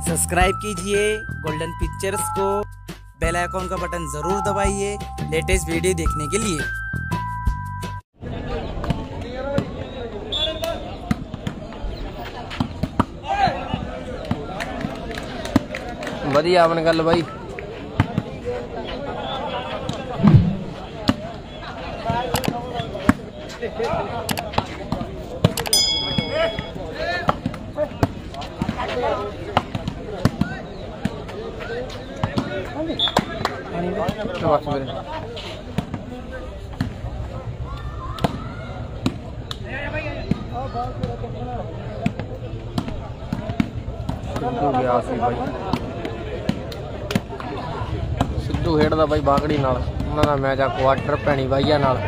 Subscribe कीजिए Golden Pictures को, bell icon का बटन ज़रूर दबाइए लेटेस्ट वीडियो देखने के लिए। बढ़िया अपन गल भाई सिद्धू खेडदा बाई बागड़ी नाल, उन्हां दा मैच आ क्वार्टर भैणी बाईया नाल।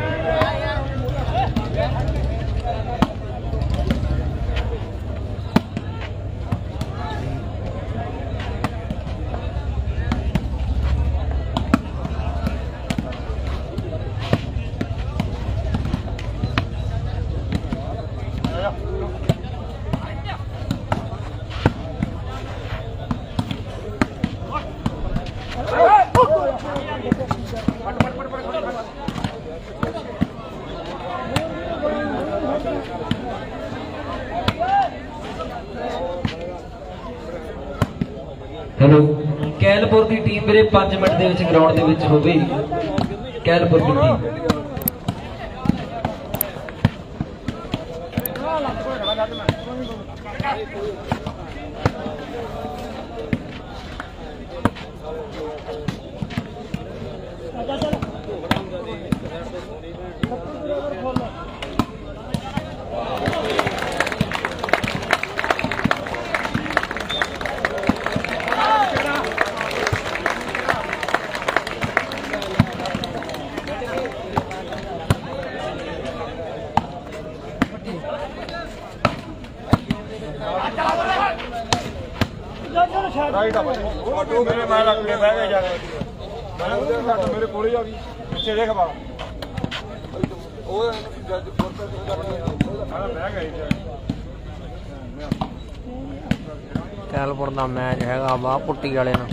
हेलो कैलपुर की टीम मेरे 5 मिनट के ग्राउंड के होगी। कैलपुर की टीम कैलपुर का मैच है वाह पुट्टी वाले ना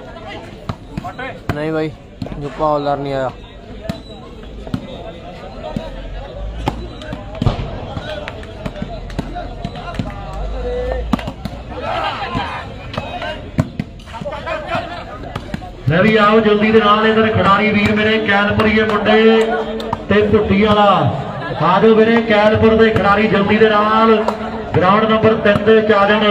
नहीं भाई जुप्पा हौलदार नहीं आया। मैं भी आओ जल्दी दे नाल इधर खिडारी वीर मेरे कैलपुरीए मुंडे ते पुट्टी वाला आ जाओ मेरे कैलपुर के खिडारी जल्दी दे नाल ग्राउंड नंबर 3 दे चाजन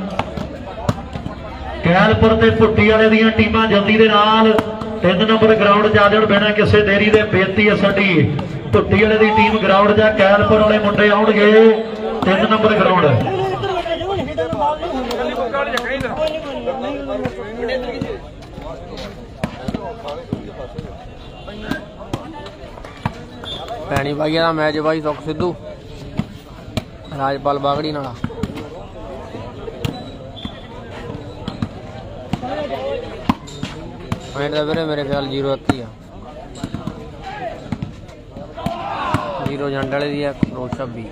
कैलपुर ते पुट्टी वाले दी टीमां जल्दी दे नाल 3 नंबर ग्राउंड चाजन बिना किसी देरी दे बेनती है साडी पुट्टी वाले दी टीम ग्राउंड जा कैलपुर वाले मुंडे आउणगे 3 नंबर ग्राउंड। भैणी बाईया का मैच भाई सुख सिद्धू राजपाल बागड़ी नाल। पॉइंट का वीरे मेरे ख्याल 0-1 ही 0 जंड वाले दी है रोज 26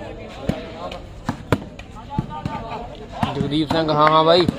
जगदीप सिंह। हाँ हाँ भाई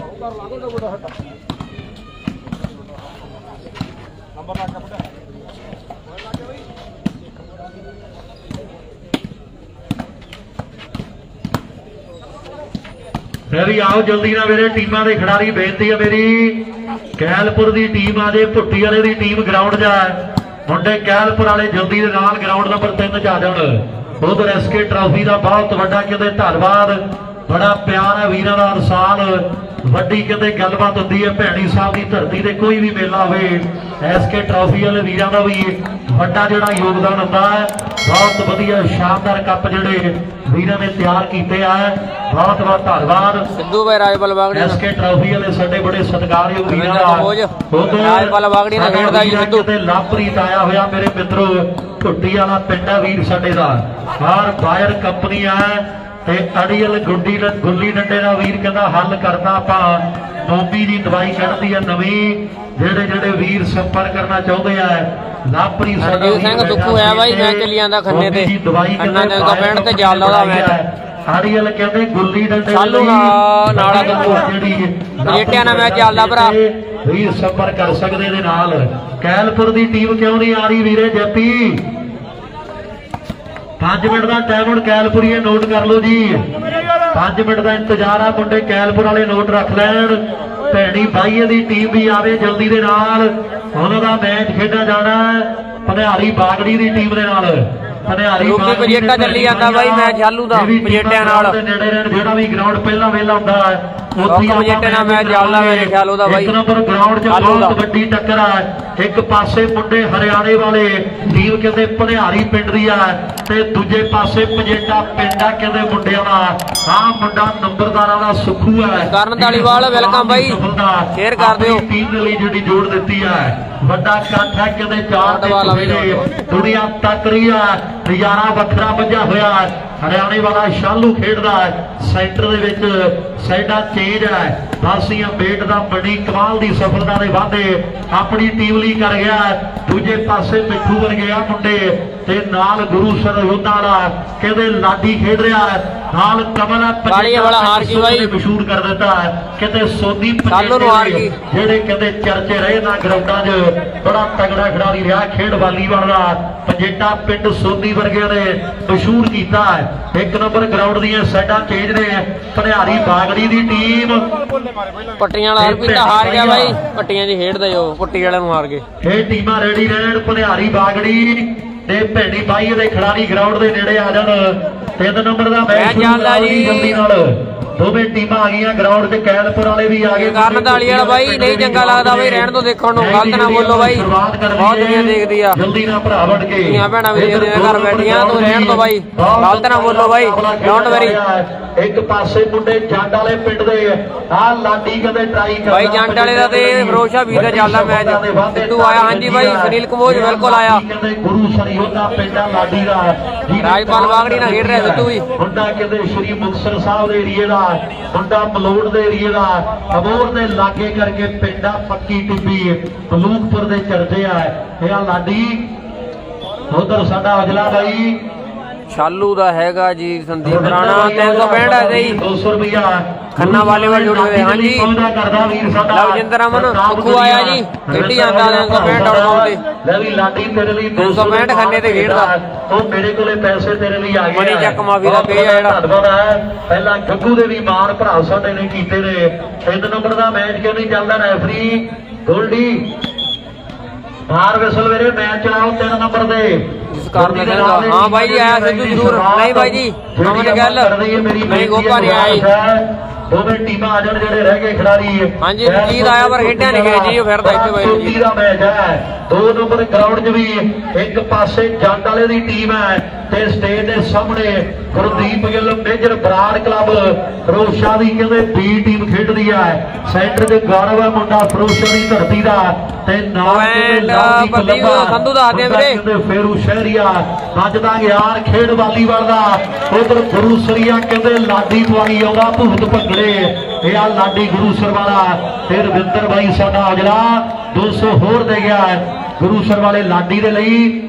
भी आओ जल्दी ना मेरे टीमां दे खिडारी बेनती है मेरी कैलपुर की टीम आ जाए पुट्टी वाले की टीम ग्राउंड जाए मुंडे कैलपुर वाले जल्दी दे नाल ग्राउंड नंबर 3 च आ जाण। उधर एसके ट्रॉफी का बहुत वड्डा कहते धन्यवाद बड़ा प्यार है वीरां दा साल वड्डी कहते गलबात होती है भैणी साहब की धरती से कोई भी मेला हो एसके ट्रॉफी वाले वीरां दा भी वड्डा जिहड़ा योगदान होता है। बहुत वधिया शानदार कप जिहड़े वीरां ने तैयार कीते है बहुत बहुत धन्यवाद सिद्धू भाई राजपाल बागड़ी एसके ट्रॉफी वाले साडे बड़े सत्कारयोग वीरां दा राजपाल बागड़ी ने खेडदा जी सिद्धू ते लाभप्रीत आया होया मेरे मित्रों ढुट्टी वाला पिंड है वीर साडे दा बाहर बायर कंपनी है ते अड़ियल गुल्ली डंडे का वीर कहता हल करना आपां मोमी की दवाई कढ़ती है नवी जेड़े जेड़े वीर संपर्क करना चाहते हैं लाभप्रीत दुखू है भाई मैं चली आंदा खन्ने ते खन्ना ने का पिंड ते जालदा दा मैच ਆੜੀਅਲ ਕਹਿੰਦੇ ਗੁੱਲੀ ਡੰਡੇ ਚਾਲੂ ਨਾਲਾ ਜਿਹੜੀ ਜੇਟਿਆਂ ਨਾਲ ਮੈਚ ਚੱਲਦਾ ਭਰਾ ਵੀਰ ਸੰਪਰਕ ਕਰ ਸਕਦੇ ਦੇ ਨਾਲ। ਕੈਲਪੁਰ ਦੀ ਟੀਮ ਕਿਉਂ ਨਹੀਂ ਆ ਰਹੀ ਵੀਰੇ ਜੱਪੀ? 5 ਮਿੰਟ ਦਾ ਟਾਈਮ ਹੁਣ ਕੈਲਪੁਰੀਏ ਨੋਟ ਕਰ ਲਓ ਜੀ। 5 ਮਿੰਟ ਦਾ ਇੰਤਜ਼ਾਰ ਆ, ਮੁੰਡੇ ਕੈਲਪੁਰ ਵਾਲੇ ਨੋਟ ਰੱਖ ਲੈਣ। ਭੈਣੀ ਬਾਈਏ ਦੀ ਟੀਮ ਵੀ ਆਵੇ ਜਲਦੀ ਦੇ ਨਾਲ, ਉਹਨਾਂ ਦਾ ਮੈਚ ਖੇਡਿਆ ਜਾਣਾ ਭਨਿਆਰੀ ਬਾਗੜੀ ਦੀ ਟੀਮ ਦੇ ਨਾਲ। ਭਨਿਆਰੀ ਪਜੇਟਾ ਚੱਲੀ ਜਾਂਦਾ ਬਾਈ ਮੈਚ ਚਾਲੂ ਦਾ ਪਜੇਟਿਆਂ ਨਾਲ। ਜਿਹੜਾ ਵੀ ਗਰਾਊਂਡ ਪਹਿਲਾਂ ਵੇਲਾ ਹੁੰਦਾ ਹੈ ਪਜੇਟੇ ਨਾਲ ਮੈਚ ਚੱਲਦਾ ਮੇਰੇ ਖਿਆਲ ਉਹਦਾ ਬਾਈ। 1 ਨੰਬਰ ਗਰਾਊਂਡ 'ਚ ਬਹੁਤ ਵੱਡੀ ਟੱਕਰ ਆ। ਇੱਕ ਪਾਸੇ ਮੁੰਡੇ ਹਰਿਆਣੇ ਵਾਲੇ ਟੀਮ ਕਹਿੰਦੇ ਭਨਿਆਰੀ ਪਿੰਡ ਦੀ ਆ ਤੇ ਦੂਜੇ ਪਾਸੇ ਪਜੇਟਾ ਪਿੰਡ ਆ ਕਹਿੰਦੇ ਮੁੰਡਿਆਂ ਦਾ। ਆਹ ਮੁੰਡਾ ਨੰਬਰਦਾਰਾਂ ਦਾ ਸੁਖੂ ਹੈ ਕਰਨ ਧਾਲੀਵਾਲ, ਵੈਲਕਮ ਬਾਈ, ਸ਼ੇਅਰ ਕਰ ਦਿਓ। ਟੀਮ ਦੇ ਲਈ ਜਿਹੜੀ ਜੋੜ ਦਿੱਤੀ ਹੈ, ਵੱਡਾ ਇਕੱਠ ਹੈ ਕਹਿੰਦੇ 4 ਦੇ ਦੁਨੀਆ ਤੱਕ ਰਹੀ ਆ। ਨਜ਼ਾਰਾ ਵੱਖਰਾ ਵੱਜਾ ਹੋਇਆ। ਹਰਿਆਣੇ ਵਾਲਾ ਸ਼ਾਲੂ ਖੇਡਦਾ ਸੈਂਟਰ ਦੇ ਵਿੱਚ, ਸਾਈਡਾਂ ਚੇਂਜ ਹੈ। ਬਾਸੀਆਂ ਬੇਟ ਦਾ ਬੜੀ ਕਮਾਲ ਦੀ ਸਫਲਤਾ ਦੇ ਵਾਅਦੇ ਆਪਣੀ ਟੀਮ ਲਈ ਕਰ ਗਿਆ। ਦੂਜੇ ਪਾਸੇ ਮਿੱਠੂ ਵਰਗੇ ਆ ਮੁੰਡੇ ਤੇ ਨਾਲ ਗੁਰੂ ਸਰ ਯੋਧਾ ਦਾ ਕਹਿੰਦੇ ਲਾਡੀ ਖੇਡ ਰਿਹਾ ਹੈ, ਨਾਲ ਕਮਲ ਮਸ਼ਹੂਰ ਕਰ ਦਿੱਤਾ ਕਹਿੰਦੇ ਸੋਨੀ ਜਿਹੜੇ ਕਹਿੰਦੇ ਚਰਚੇ ਰਹੇ ਨਾ ਗਰਾਊਂਡਾਂ 'ਚ। ਬੜਾ ਤਗੜਾ ਖਿਡਾਰੀ ਰਿਹਾ ਖੇਡ ਵਾਲੀਬਾਲ ਦਾ। ਪਜੇਟਾ ਪਿੰਡ ਸੋਨੀ ਵਰਗਿਆਂ ਨੇ ਮਸ਼ਹੂਰ ਕੀਤਾ ਹੈ। 1 ਨੰਬਰ ਗਰਾਊਂਡ ਦੀਆਂ ਸਾਈਡਾਂ ਚੇਂਜ ਨੇ। ਭਨਿਆਰੀ ਬਾਗੜੀ ਦੀ ਟੀਮ ਪੱਟੀਆਂ ਵਾਲਾ ਹਰਪੀਤਾ ਹਾਰ ਗਿਆ ਬਾਈ, ਪੱਟੀਆਂ 'ਚ ਖੇਡਦੇ ਹੋ, ਪੁੱਟੀ ਵਾਲਿਆਂ ਨੂੰ ਹਾਰ ਗਏ। ਇਹ ਟੀਮਾਂ ਰੈਡੀ ਰਹਿਣ। ਭਨਿਆਰੀ ਬਾਗੜੀ ਤੇ ਭੈਣੀ ਬਾਈ ਦੇ ਖਿਡਾਰੀ ਗਰਾਊਂਡ ਦੇ ਨੇੜੇ ਆ ਜਾਣ। 3 ਨੰਬਰ ਦਾ ਮੈਚ ਚੱਲਦਾ ਜੀ ਜਲਦੀ ਨਾਲ। ਦੋਵੇਂ ਟੀਮਾਂ ਆ ਗਈਆਂ ਗਰਾਊਂਡ ਤੇ, ਕੈਲਪੁਰ ਵਾਲੇ ਵੀ ਆ ਗਏ। ਕਰਨ ਧਾਲੀਵਾਲ ਬਾਈ ਨਹੀਂ ਚੰਗਾ ਲੱਗਦਾ ਬਾਈ, ਰਹਿਣ ਤੋਂ ਦੇਖਣ ਨੂੰ, ਗਲਤ ਨਾ ਬੋਲੋ ਬਾਈ, ਬਹੁਤ ਦੁਨੀਆ ਦੇਖਦੀ ਆ। ਜਲਦੀ ਨਾਲ ਭਰਾ ਵੜ ਕੇ ਧੀਆਂ ਭੈਣਾਂ ਵੀ ਘਰ ਬੈਠੀਆਂ, ਤੂੰ ਰਹਿਣ ਤੋਂ ਬਾਈ, ਗਲਤ ਨਾ ਬੋਲੋ ਬਾਈ, ਡੋਂਟ ਵੈਰੀ। ਇੱਕ ਪਾਸੇ ਮੁੰਡੇ ਜੰਡ ਵਾਲੇ ਪਿੰਡ ਦੇ ਆ ਲਾਡੀ ਕਦੇ ਟਰਾਈ ਕਰਦਾ ਬਾਈ ਜੰਡ ਵਾਲੇ ਦਾ ਤੇ ਫਿਰੋਜ਼ਾ ਵੀਰ ਦਾ ਚੱਲਦਾ ਮੈਚ। ਸਿੱਧੂ ਆਇਆ, ਹਾਂਜੀ ਬਾਈ ਸੁਨੀਲ ਕੰਬੋਜ ਬਿਲਕੁਲ ਆਇਆ। ਕਹਿੰਦੇ ਗੁਰੂ ਸਰੀ ਉਹਦਾ ਪਿੰਡਾ ਲਾਡੀ ਦਾ ਰਾਜਪਾਲ ਬਾਗੜੀ ਨਾਲ ਖੇਡ ਰਿਹਾ ਸਿੱਧੂ ਵੀ। ਮੁੰਡਾ ਕਹਿੰਦੇ ਸ਼੍ਰੀ ਮੁਕਤਸਰ ਸਾਹਿਬ ਦੇ ਏਰੀਏ ਦਾ, ਮੁੰਡਾ ਮਲੋੜ ਦੇ ਏਰੀਏ ਦਾ, ਅਬੋਰ ਦੇ ਲਾਗੇ ਕਰਕੇ ਪਿੰਡਾ ਪੱਕੀ ਟਿੱਬੀ ਬਲੂਕਪੁਰ ਦੇ ਚਰਚੇ ਆ। ਇਹ ਆ ਲਾਡੀ। ਉਧਰ ਸਾਡਾ ਅਜਲਾ ਬਾਈ ਸ਼ਾਲੂ ਦਾ ਹੈਗਾ ਜੀ ਸੰਦੀਪ ਰਾਣਾ 365 ਹੈ ਜੀ 200 ਰੁਪਿਆ ਖੰਨਾ ਵਾਲੇ ਵੱਲ ਜੁੜੇ ਹੋਏ। ਹਾਂਜੀ ਕਰਦਾ ਵੀਰ ਸਾਡਾ ਲਵਜਿੰਦਰ ਅਮਨ ਸੁੱਖੂ ਆਇਆ ਜੀ, ਖੇਡੀ ਜਾਂਦਾ 365 ਤੇ। ਲੈ ਵੀ ਲਾਡੀ ਤੇਰੇ ਲਈ 265 ਖੰਨੇ ਤੇ ਖੇਡਦਾ। ਉਹ ਮੇਰੇ ਕੋਲੇ ਪੈਸੇ ਤੇਰੇ ਲਈ ਆ ਗਏ। ਮਨੀ ਚੱਕ ਮਾਫੀ ਦਾ ਪੇ ਆ ਜਿਹੜਾ। ਧੰਨਵਾਦ ਹੈ। ਪਹਿਲਾਂ ਗੱਗੂ ਦੇ ਵੀ ਮਾਨ ਭਰਾ ਸਾਡੇ ਨੇ ਕੀਤੇ ਨੇ। 3 ਨੰਬਰ ਦਾ ਮੈਚ ਕਿਉਂ ਨਹੀਂ ਚੱਲਦਾ? ਰੈਫਰੀ ਗੋਲਡੀ ਬਾਹਰ ਵਿਸਲ ਵੀਰੇ, ਮੈਚ ਚਲਾਓ 3 ਨੰਬਰ ਦੇ। ਹਾਂ ਬਾਈ ਜੀ ਆਇਆ ਸਿੱਧੂ ਜ਼ਰੂਰ। ਨਹੀਂ ਬਾਈ ਜੀ ਅਮਨ ਗੱਲ ਨਹੀਂ, ਗੋਪਾ ਨਹੀਂ ਆਇਆ। ਦੋਵੇਂ ਟੀਮਾਂ ਆ ਜਾਣ ਜਿਹੜੇ ਰਹਿ ਗਏ ਖਿਡਾਰੀ। ਹਾਂਜੀ ਜੀਤ ਆਇਆ ਪਰ ਖੇਡਿਆ ਨਹੀਂ ਗਿਆ ਜੀ, ਉਹ ਫਿਰਦਾ ਇੱਥੇ ਬਾਈ ਜੀ ਦਾ ਮੈਚ ਹੈ। 2 ਨੰਬਰ ਗਰਾਊਂਡ 'ਚ ਵੀ ਇੱਕ ਪਾਸੇ ਜੰਡ ਵਾਲੇ ਦੀ ਟੀਮ ਹੈ ਤੇ ਸਟੇਜ ਦੇ ਸਾਹਮਣੇ ਗੁਰਦੀਪ ਗਿੱਲ ਮੇਜਰ ਬਰਾੜ ਕਲੱਬ ਫਿਰੋਜ਼ਸ਼ਾਹ ਦੀ ਕਹਿੰਦੇ ਬੀ ਟੀਮ ਖੇਡਦੀ ਹੈ। ਸੈਂਟਰ 'ਚ ਗੌਰਵ ਹੈ ਮੁੰਡਾ ਫਿਰੋਜ਼ਸ਼ਾਹ ਦੀ ਧਰਤੀ ਦਾ ਤੇ ਨਾਲ ਸੰਧੂ ਦਾ ਆਦੇ ਵੀਰੇ ਫੇਰੂ ਸ਼ਹਿਰੀਆ ਵੱਜਦਾ ਯਾਰ ਖੇਡ ਵਾਲੀਬਾਲ ਦਾ। ਉਧਰ ਗੁਰੂ ਸਰੀਆ ਕਹਿੰਦੇ ਲਾਡੀ ਪਵਾਈ ਆਉਂਦਾ ਭੂਤ ਭੰਗੜੇ। ਇਹ ਆ ਲਾਡੀ ਗੁਰੂਸਰ ਵਾਲਾ ਤੇ ਰਵਿੰਦਰ ਬਾਈ ਸਾਡਾ ਅਜਲਾ 200 ਹੋਰ ਦੇ ਗਿਆ ਗੁਰੂਸਰ ਵਾਲੇ ਲਾਡੀ ਦੇ ਲਈ।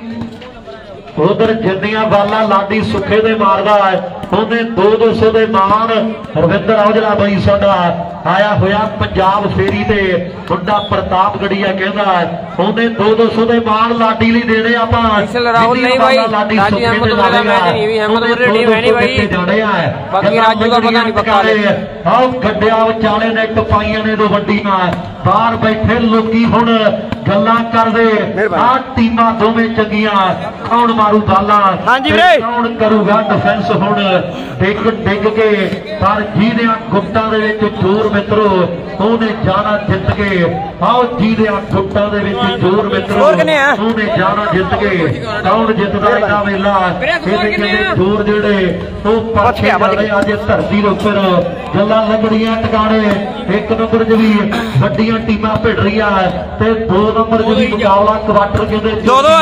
ਉਧਰ ਜਿੰਨੀਆਂ ਬਾਲਾਂ ਲਾਡੀ ਸੁੱਖੇ ਦੇ ਮਾਰਦਾ ਉਹਨੇ 200 ਦੇ ਮਾਨ। ਰਵਿੰਦਰ ਔਜਲਾ ਬਾਈ ਸਾਡਾ ਆਇਆ ਹੋਇਆ ਪੰਜਾਬ ਫੇਰੀ ਤੇ, ਮੁੰਡਾ ਪ੍ਰਤਾਪ ਗੜੀਆ ਕਹਿੰਦਾ ਉਹਨੇ 200 ਦੇ ਮਾਨ ਲਾਡੀ ਲਈ ਦੇਣੇ ਆਪਾਂ। ਰਾਹੁਲ ਨਹੀਂ ਬਾਈ, ਰਾਜੀ ਅਹਿਮਦ ਦਾ ਮੈਚ ਨਹੀਂ ਵੀ, ਅਹਿਮਦ ਦੀ ਟੀਮ ਹੈ ਨਹੀਂ ਬਾਈ, ਬਾਕੀ ਰਾਜੂ ਦਾ ਪਤਾ ਨਹੀਂ ਪੱਕਾ। ਆਹ ਗੱਡਿਆ ਵਿਚਾਲੇ ਨੇ ਟਪਾਈਆਂ ਨੇ ਦੋ ਵੱਡੀਆਂ, ਬਾਹਰ ਬੈਠੇ ਲੋਕੀ ਹੁਣ ਗੱਲਾਂ ਕਰਦੇ। ਆਹ ਟੀਮਾਂ ਦੋਵੇਂ ਚੰਗੀਆਂ, ਕੌਣ ਮਾਰੂ ਬਾਲਾਂ, ਕੌਣ ਕਰੂਗਾ ਡਿਫੈਂਸ। ਹੁਣ ਡਿੱਗ ਕੇ ਪਰ ਜਿਹਦੇ ਗੁੱਟਾਂ ਦੇ ਵਿੱਚ ਜ਼ੋਰ ਮਿੱਤਰੋ ਉਹਨੇ ਜਾਣਾ ਜਿੱਤ ਕੇ। ਆਓ ਜਿਹਦੇ ਗੁੱਟਾਂ ਦੇ ਵਿੱਚ ਜ਼ੋਰ ਮਿੱਤਰੋ ਉਹਨੇ ਜਾਣਾ ਜਿੱਤ ਕੇ। ਕੌਣ ਜਿੱਤਦਾ ਇਹਦਾ ਮੇਲਾ? ਇਹਦੇ ਕਹਿੰਦੇ ਜ਼ੋਰ ਜਿਹੜੇ ਉਹ ਪਾਛੇ ਵਾਲੇ ਅੱਜ ਧਰਤੀ ਦੇ ਉੱਪਰ ਗੱਲਾਂ ਲੱਗਣੀਆਂ ਟਿਕਾਣੇ। 1 ਨੰਬਰ 'ਚ ਵੀ ਵੱਡੀਆਂ ਟੀਮਾਂ ਭਿੜ ਰਹੀਆਂ ਤੇ 2 ਨੰਬਰ 'ਚ ਵੀ ਮੁਕਾਬਲਾ ਕੁਆਟਰ ਕਹਿੰਦੇ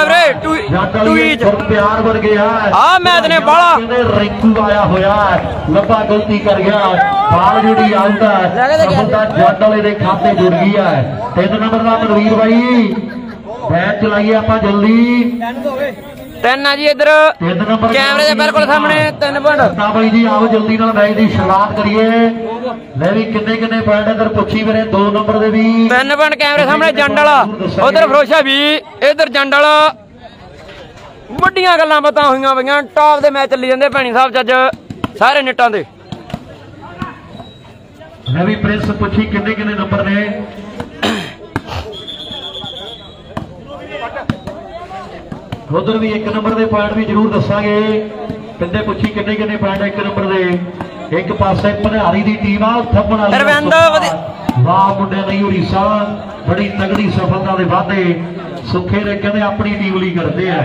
ਪਿਆਰ ਵਰਗੇ ਆ ਮੈਚ ਨੇ ਬਾਲਾ ਰਿੰਕੂ ਆਇਆ ਹੋਇਆ ਲੱਭਾ ਗਲਤੀ ਕਰ ਗਿਆ। ਬਾਲ ਜਿਹੜੀ ਆਊਟ ਹੈ ਜੱਟ ਵਾਲੇ ਦੇ ਖਾਤੇ ਜੁੜ ਗਈ ਹੈ। 3 ਨੰਬਰ ਦਾ ਮਨਵੀਰ ਬਾਈ ਮੈਚ ਚਲਾਈਏ ਆਪਾਂ ਜਲਦੀ। 3 ਆ जी इधर कैमरे के बिल्कुल सामने 3 पॉइंट भाई जी आओ जल्दी नाल मैच की शुरुआत करिए ले भी किन्ने पॉइंट इधर पुछी मेरे 2 नंबर दे भी 3 पॉइंट कैमरे सामने जंड वाला उधर फिरोशा भी इधर जंड वाला वड्डियां गल्लां बातां होईयां पईयां टॉप दे मैच चली जांदे भैणी साहब जज सारे नेटां दे मैं भी प्रिंस पुछी किन्ने नंबर ने उधर भी 1 नंबर के पॉइंट भी जरूर दसांगे कहते पुछी किन्ने पॉइंट 1 नंबर के एक पासे भनिहारी की टीम आ थप्पण वाली वाह मुंडे नहीं उड़ीसा बड़ी तगड़ी सफलता के वादे सुखे ने कहते अपनी टीम लिए करते हैं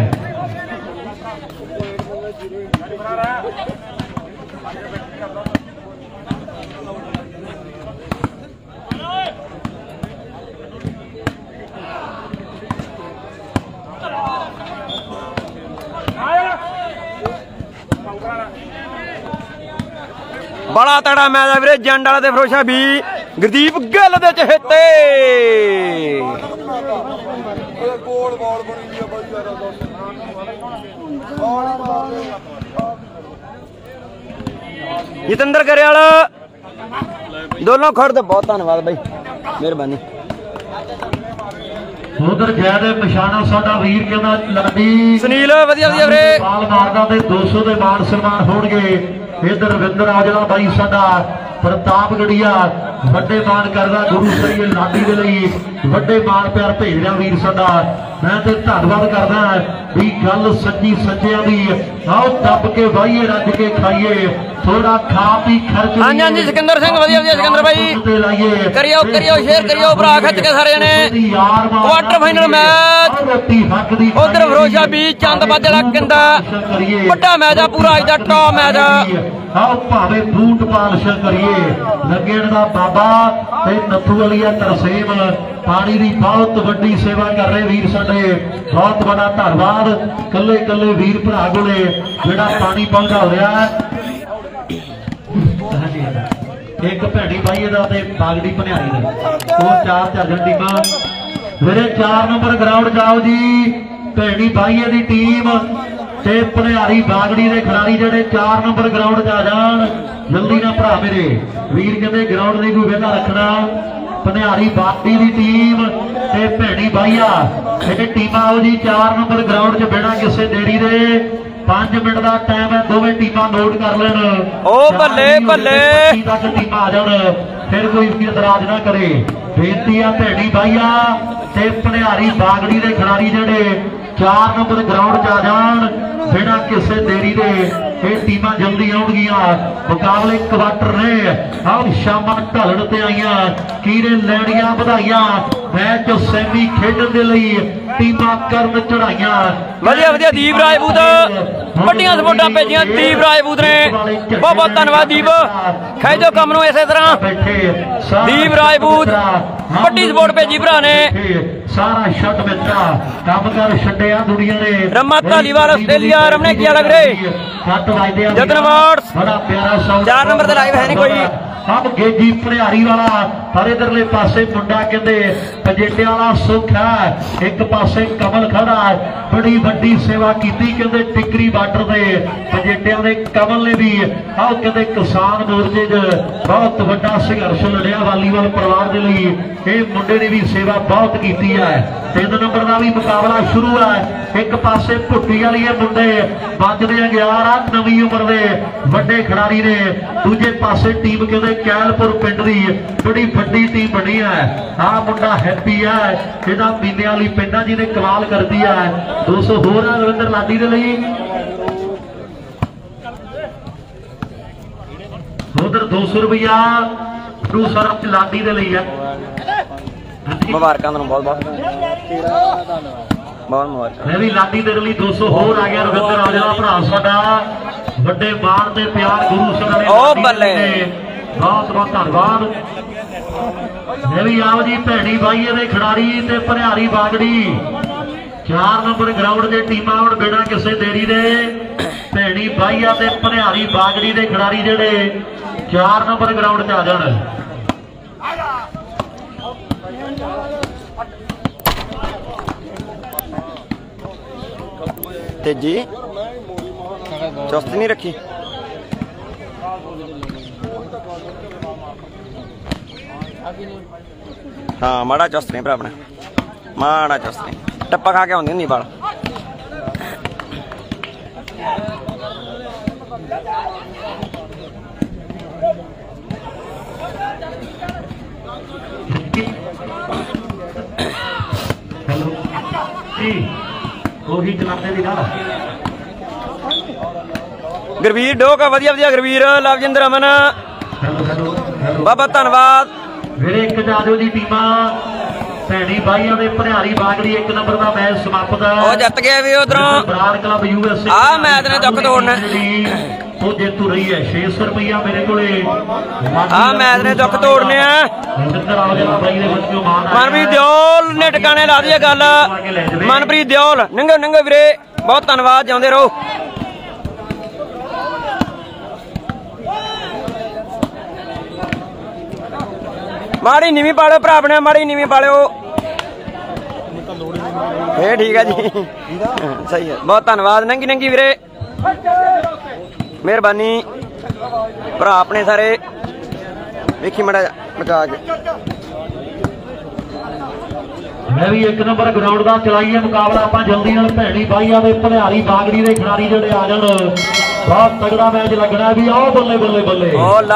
बड़ा तगड़ा मैच है वीरे जंड वाला ते फिरोशा भी गुरदीप गिल दे चहेते जितेंद्र गरेवाल दोनों खड़ दे बहुत धन्यवाद भाई मेहरबानी उधर जयदेव पछाणा साडा वीर कहना लाडी सुनील वधिया वधिया वीरे बाल मारदा ते 200 दे मान सन्मान होणगे इधर रविंदर आजला भाई साडा प्रतापगढ़िया वड्डे मान करदा गुरु सरीए लाडी दे लई वड्डे मान प्यार भेज रहा वीर साडा मैं ते धन्नवाद करदा भी गल सच्ची सच्चिया दी आओ दब के वाहिए रज के खाइए थोड़ा खा पी खर्च हाँ जी सिकंदर सिंह वधिया वधिया सिकंदर भाई करियो शेयर करियो भरा खच के सारे जने क्वार्टर फाइनल मैच उधर फिरोशा भी चंद बाजला किंदा बड़ा मैच है पूरा अज दा टॉप मैच आओ भावे बूट पालिश करिए लगेण दा बाबा ते नथू वालिया तरसेम पानी की बहुत वड्डी सेवा कर रहे वीर साडे बहुत बड़ा धन्नवाद कल्ले कल्ले वीर भरा कोले जिहड़ा पानी पहुंचा रहा एक भैड़ी भाई ते बागड़ी भनिहारी दे 4 चार टीमां मेरे 4 नंबर ग्राउंड जाओ जी भैड़ी भाई की टीम ते भनिहारी बागड़ी के खिलाड़ी जेडे 4 नंबर ग्राउंड च आ जान जल्दी ना भरा मेरे वीर कहते ग्राउंड की कोई वेला रखना भनिहारी बागड़ी की टीम ते भैड़ी भाईया ये टीम आओ जी 4 नंबर ग्राउंड च बिना किसी देरी दे 5 मिनट का टाइम है दोवें टीमां नोट कर लेन ओ बल्ले बल्ले तक टीमां आ जान फिर कोई इसकी इतराज ना करे बेनती है भैड़ी भाईया ते भनिहारी बागड़ी के खिलाड़ी जेडे 4 नंबर ग्राउंड च आ जान बिना किसी देरी दे ये टीमां जल्दी आउणगियां मुकाबले क्वार्टर ने आओ शामां ढलण ते आईयां कीरे लैणियां ਵਧਾਈਆਂ मैच सैमी खेडण दे लई टीमां करन चढ़ाइयां वधिया वधिया दीप राजपूत ਵੱਡੀਆਂ ਸਪੋਰਟਾਂ ਭੇਜੀਆਂ दीप राजपूत ने बहुत बहुत धन्यवाद दीप ਖੈਜੋ ਕੰਮ ਨੂੰ ਇਸੇ ਤਰ੍ਹਾਂ दीप राजपूत ਵੱਡੀ ਸਪੋਰਟ ਭੇਜੀ ਭਰਾ ਨੇ सारा शट मित्रा काम कर छड्डिया दुनिया ने रम्मा धालीवाल आस्ट्रेलिया रमने की अलग रे जतन वार्ड्स बड़ा प्यारा सॉन्ग 4 नंबर ते लाइव है नहीं कोई अब गेजी भनिहारी वाला पर इधरले पासे मुंडा कहते पजेटे वाला सुख है एक पासे कमल खड़ा बड़ी वड्डी सेवा की कहते टिकरी बार्डर से पजेटिया के कमल ने भी आओ कहते किसान मोर्चे बहुत वड्डा संघर्ष लड़िया वालीवाल परिवार के लिए ये मुंडे ने भी सेवा बहुत की है 3 नंबर का भी मुकाबला शुरू है एक पासे भुट्टी वाली है मुंडे बजते 11 नवी उम्र के वड्डे खिलाड़ी ने दूजे पासे टीम कहते कैलपुर पिंड की बड़ी वड्डी टीम बनी है आ मुंडा हैप्पी है इहदा मीने वाली पिंडा जी ने कमाल कर दी है 200 होर रविंदर लाडी के लिए उधर 200 रुपया दूसरा लाडी के लिए है मुबारक बहुत बहुत मुबारक मैं भी लाडी तेरे लिए 200 होर आ गया रविंदर आजला भरा साडा वड्डे मान ते प्यार गुरु सर ने ओ बल्ले बहुत बहुत धन्यवाद मैं भी आओ जी भैड़ी भाईए दे खिलाड़ी ते भनिहारी बागड़ी 4 नंबर ग्राउंड के टीमां हुण बिना किसी देरी दे भैड़ी भाईया ते भनिहारी बागड़ी के खिलाड़ी जेडे 4 नंबर ग्राउंड च आ जाण तेजी चुस्त नहीं रखी। हाँ माड़ा चुस्त नहीं भरा अपने, माड़ा चुस्त नहीं, टप्पा खा के आउंदी हुंदी बाल। गुरवीर डोक वधिया वधिया गुरवीर लवजिंदर अमन बाबा धन्नवाद। ਵੀਰੇ ਇੱਕ ਜਾਦੋ ਦੀ ਟੀਮਾਂ ਭੈਣੀ ਬਾਈਆਂ ਦੇ ਭਨਿਆਰੀ ਬਾਗੜੀ 1 ਨੰਬਰ ਦਾ ਮੈਚ ਸਮਾਪਤ ਹੈ। ਉਹ ਜਿੱਤ ਗਿਆ ਵੀ ਉਧਰੋਂ ਬਰਾੜ ਕਲੱਬ ਯੂਐਸਏ ਆ ਮੈਚ ਨੇ ਦੁੱਖ ਤੋੜਨਾ ਉਹ ਜੇਤੂ ਰਹੀ ਹੈ। 600 ਰੁਪਇਆ ਮੇਰੇ ਕੋਲੇ ਆ ਮੈਚ ਨੇ ਦੁੱਖ ਤੋੜਨੇ ਆ। ਬਾਈ ਦੇ ਬੱਚਿਓ ਮਾਨ ਮਨਪ੍ਰੀਤ ਦਿਓਲ ਨੇ ਟਿਕਾਣੇ ਲਾ ਦਈਏ ਗੱਲ। ਮਨਪ੍ਰੀਤ ਦਿਓਲ ਨੰਗੇ ਨੰਗੇ ਵੀਰੇ ਬਹੁਤ ਧੰਨਵਾਦ, ਜਾਉਂਦੇ ਰਹੋ। माड़ी नीवी पालो भरा अपने, माड़ी नीवी पालो ये ठीक है जी सही है, बहुत धन्यवाद। नंगी नंगी वीरे मेहरबानी भरा अपने सारे देखी मड़ा बचा के। मैं भी 1 नंबर ग्राउंड का चलाइए मुकाबला आप जल्दी भैणी बाइया के भनियारी बागड़ी के खिलाड़ी जोड़े आ जान। बहुत तगड़ा मैच लगना भी। आओ बल्ले बल्ले बल्ले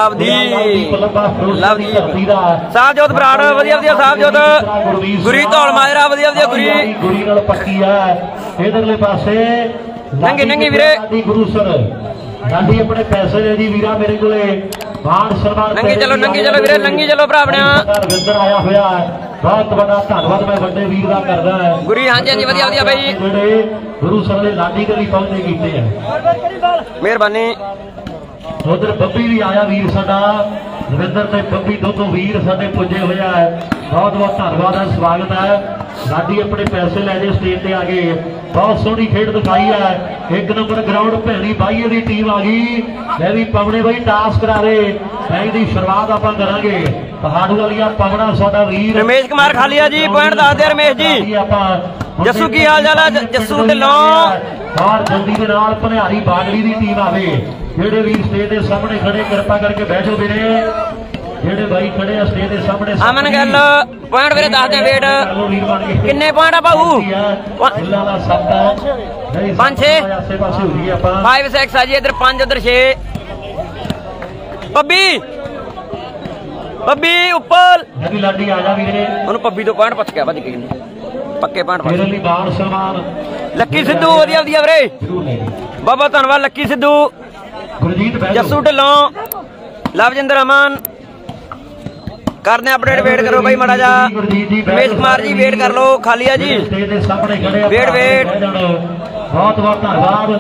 साहबजोत बराड़ वधिया वधिया साहबजोत गुरी धौल माजरा वधिया वधिया गुरी नाल पक्की है। इधरले पासे नंगे नंगे वीरे गुरु सर लाडी अपने पैसे ले जी वीरा मेरे कोले मान सम्मान नंगे चलो वीरे नंगी चलो भरा अपने रविंदर आया होया है। बहुत बड़ा धन्यवाद मैं बड़े वीर का करदा है गुरी। हाँ जी वधिया वधिया भाई गुरु सर ने लाडी करी पहुंचे कीते हैं, मेहरबानी। उधर बब्बी भी आया वीर साडा रविंदर ते बब्बी दोनों वीर साडे पुजे होया है। बहुत बहुत धन्यवाद है, स्वागत है। लाडी अपने पैसे ले जाए स्टेज पे आगे। बहुत सोहनी खेड दिखाई है। 1 नंबर ग्राउंड भैणी बाईए की टीम आ गई। मैं भी पवने भाई टास्क करा रहे मैच की शुरुआत आप करांगे। पहाड़ू वालिया पवना साडा वीर रमेश कुमार खालिया जी पॉइंट दस दे रमेश जी। जस्सू की हाल चाल है जस्सू ढिल्लों और जल्दी के नाल भनियारी बागड़ी की टीम आवे। जेडे वीर स्टेज के सामने खड़े कृपा करके बैठो वीरे, जेडे भाई खड़े आ स्टेज के सामने। अमन गल पॉइंट वीरे दस दे वेट किन्ने पॉइंट आ भाऊ? 5 6 5 6 आ जी। इधर 5 उधर 6 पब्बी पब्बी उप्पर लाडी आ जा वीरे ਉਹਨੂੰ ਪੱਬੀ ਤੋਂ ਪੁਆਇੰਟ ਪੁੱਛ ਗਿਆ ਵੱਜ ਕੇ ਪੱਕੇ ਪੁਆਇੰਟ ਮੇਰੇ ਲਈ ਮਾਨ ਸਨਮਾਨ। ਲੱਕੀ ਸਿੱਧੂ ਵਧੀਆ ਵਧੀਆ ਵੀਰੇ ਬਾਬਾ ਧੰਨਵਾਦ ਲੱਕੀ ਸਿੱਧੂ ਗੁਰਜੀਤ ਜੱਸੂ ਢਿੱਲੋਂ ਲਵਜਿੰਦਰ ਅਮਨ करने अपडेट वेट करो भाई माड़ा जा। रमेश कुमार जी वेट कर लो खालिया जी वेट वेट बहुत बहुत धन्यवाद।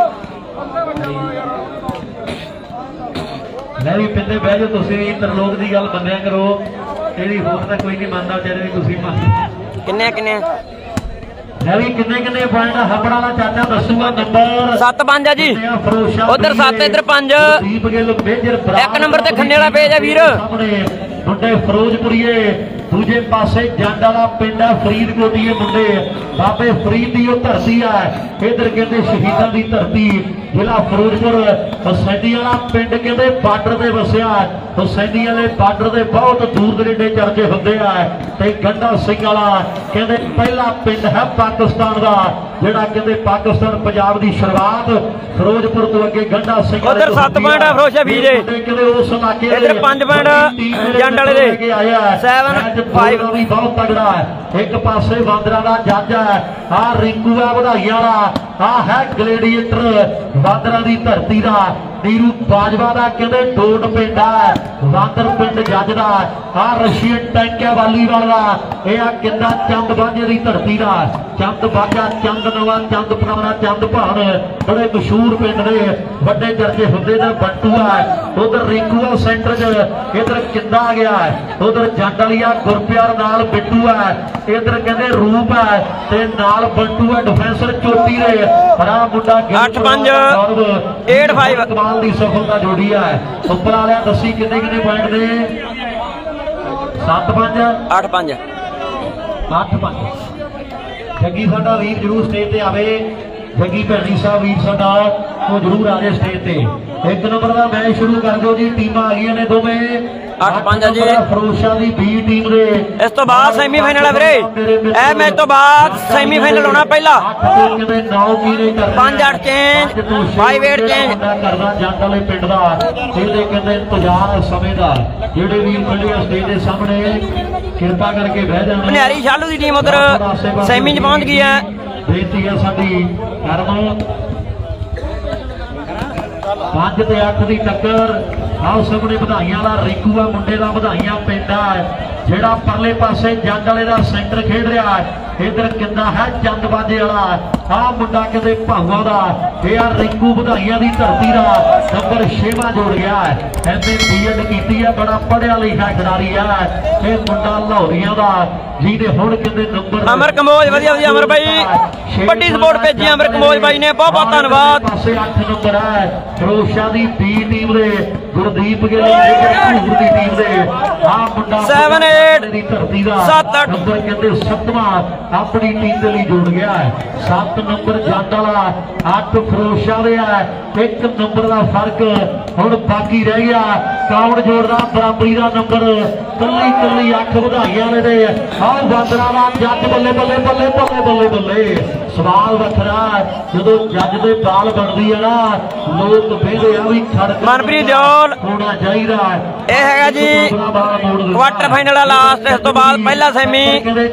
मैं भी पिंडे बह जाओ तुसीं भी तरलोक की गल मन्निया करो। तेरी होर तां कोई नहीं मानता तेरे भी तुसीं मान किन्ने किन्ने मैं भी किन्ने पॉइंट हबड़ा वाला चाचा दसूगा नंबर 7 5 है जी। उधर 7 इधर 5 1 नंबर ते खन्ने वाला पेज है वीर मुंडे फिरोजपुरीए दूजे पासे जंड वाला पिंड है फरीदकोटीए मुंडे बाबे फरीद की धरती है। इधर कहते शहीदों की धरती जिला फिरोजपुर हुसैनी वाला पिंड कहते बार्डर से वसिया। हुसैनी वाले बार्डर से बहुत दूर दरेडे चर्चे होंगे है। गंडा सिंह वाला कहते पहला पिंड है पाकिस्तान का जिहड़ा कहते पाकिस्तान पंजाब की शुरुआत फिरोजपुर तो अगे गंडा सिंह। उधर 7 पॉइंट है फिरोजा वीरे इधर 5 पॉइंट जंड वाले दे 7 5 भी बहुत तगड़ा है। एक पासे बांदरा का जज है आ रिंकू है ਵਧਾਈਆਂ वाला आ है ग्लेडिएटर बांदरा की धरती का नीरू बाजवा का कहते डोट पिंड है बांदर पिंड जज का आ रशियन टैंक है वालीवाल का यह किंदा चंद बांझे की धरती का चंद बांझा चंद नवा चंद पुराना चंद भान बड़े मशहूर पिंड ने बड़े चर्चे होंगे ने बंटू है। उधर रिंकू सेंटर च इधर किंदा आ गया है। उधर जंड वालिया गुरप्यार नाल बिट्टू है। इधर कहते रूप है ते नाल बंटू है डिफेंसर चोटी ने बड़ा मुंडा 8 5 8 5 कमाल की सफलता जोड़ी है। उपर वाले दसी किन्ने पॉइंट ने 7 5 8 5 8 5 जग्गी साडा वीर जरूर स्टेज ते आवे जगी भैनी साहब वीर साडा वो जरूर आ जाए स्टेज ते। 1 नंबर का मैच शुरू कर दो जी। टीमां आ गई ने दोवें 8-5 जी। फरोशा दी बी टीम दे इस तो बाद सेमीफाइनल है वीरे। ए मैच तो बाद सेमीफाइनल होना पहला 5-8 चेंज 5-8 चेंज करदा जंग वाले पिंड दा ਇਹਦੇ ਕਹਿੰਦੇ ਇੰਤਜ਼ਾਰ ਸਮੇਂ ਦਾ। ਜਿਹੜੇ ਵੀਰ ਖੜੇ ਸਟੇਜ ਦੇ ਸਾਹਮਣੇ ਕਿਰਪਾ ਕਰਕੇ ਬਹਿ ਜਾਣ। ਮਨਿਆਰੀ ਸ਼ਾਲੂ ਦੀ ਟੀਮ ਉਧਰ ਸੈਮੀ 'ਚ ਪਹੁੰਚ ਗਈ ਹੈ। ਬੇਨਤੀ ਹੈ ਸਾਡੀ ਕਰਮ 5 ਤੇ 8 ਦੀ ਟੱਕਰ। आओ सामने बधाइयां वाला रिंकू आ मुंडे का बधाइयां पिंडा जेड़ा परले पासे जंग वाले का सेंटर खेड रहा है। इधर किंदा है चंदबाजे वाला आ मुंडा किते भाऊआ दा ये रिंकू बधाइयां दी धरती दा नंबर 6वां जोड़ गया है। एमए बीएड कीती है बड़ा पढ़िया लिखा खिडारी है ये मुंडा लाहौरियां दा ਜਿਹਦੇ ਹੁਣ ਕਿਤੇ ਨੰਬਰ ਅਮਰ ਕੰਬੋਜ ਵਧੀਆ ਵਧੀਆ ਅਮਰ ਬਾਈ ਵੱਡੀ ਸਪੋਰਟ ਭੇਜੀ ਅਮਰ ਕੰਬੋਜ ਬਾਈ ਨੇ ਬਹੁਤ ਬਹੁਤ ਧੰਨਵਾਦ। ਪਾਸੇ 8 ਨੰਬਰ ਹੈ ਫਰੋਸ਼ਾ ਦੀ ਬੀ ਟੀਮ ਦੇ ਗੁਰਦੀਪ ਗਿੱਲ ਦੀ ਟੀਮ ਦੇ ਆ ਮੁੰਡਾ 7-8 ਦੀ ਧਰਤੀ ਦਾ 7-8 ਨੰਬਰ ਕਹਿੰਦੇ 7ਵਾਂ ਆਪਣੀ ਟੀਮ ਦੇ ਲਈ ਜੁੜ ਗਿਆ ਹੈ। 7 ਨੰਬਰ ਜੰਡ ਵਾਲਾ 8 ਫਰੋਸ਼ਾ ਦੇ ਹੈ 1 ਨੰਬਰ ਦਾ ਫਰਕ ਹੁਣ ਬਾਕੀ ਰਹਿ ਗਿਆ। ਕੌਣ ਜੋੜਦਾ ਬਰਾਬਰੀ ਦਾ ਨੰਬਰ ਕੱਲੀ ਕੱਲੀ 8 ਵਧਾਈਆਂ ਨੇ ਦੇ ਆਹ ਬਾਂਦਰਾ ਦਾ ਜੱਜ ਬੱਲੇ ਬੱਲੇ ਬੱਲੇ ਬੱਲੇ ਬੱਲੇ ਬੱਲੇ ਸਵਾਲ ਵੱਖਰਾ ਜਦੋਂ ਜੱਜ ਦੇ ਬਾਲ ਬਣਦੀ ਹੈ ਨਾ ਲੋਕ ਵੇਖਦੇ ਆ ਵੀ ਖੜਕ ਮਨਪ੍ਰੀਤ ਦਿਓਲ ਹੋਣਾ ਚਾਹੀਦਾ। ਇਹ ਹੈਗਾ ਜੀ ਕੁਆਟਰ ਫਾਈਨਲ ਦਾ ਲਾਸਟ। ਇਸ ਤੋਂ ਬਾਅਦ ਪਹਿਲਾ ਸੈਮੀ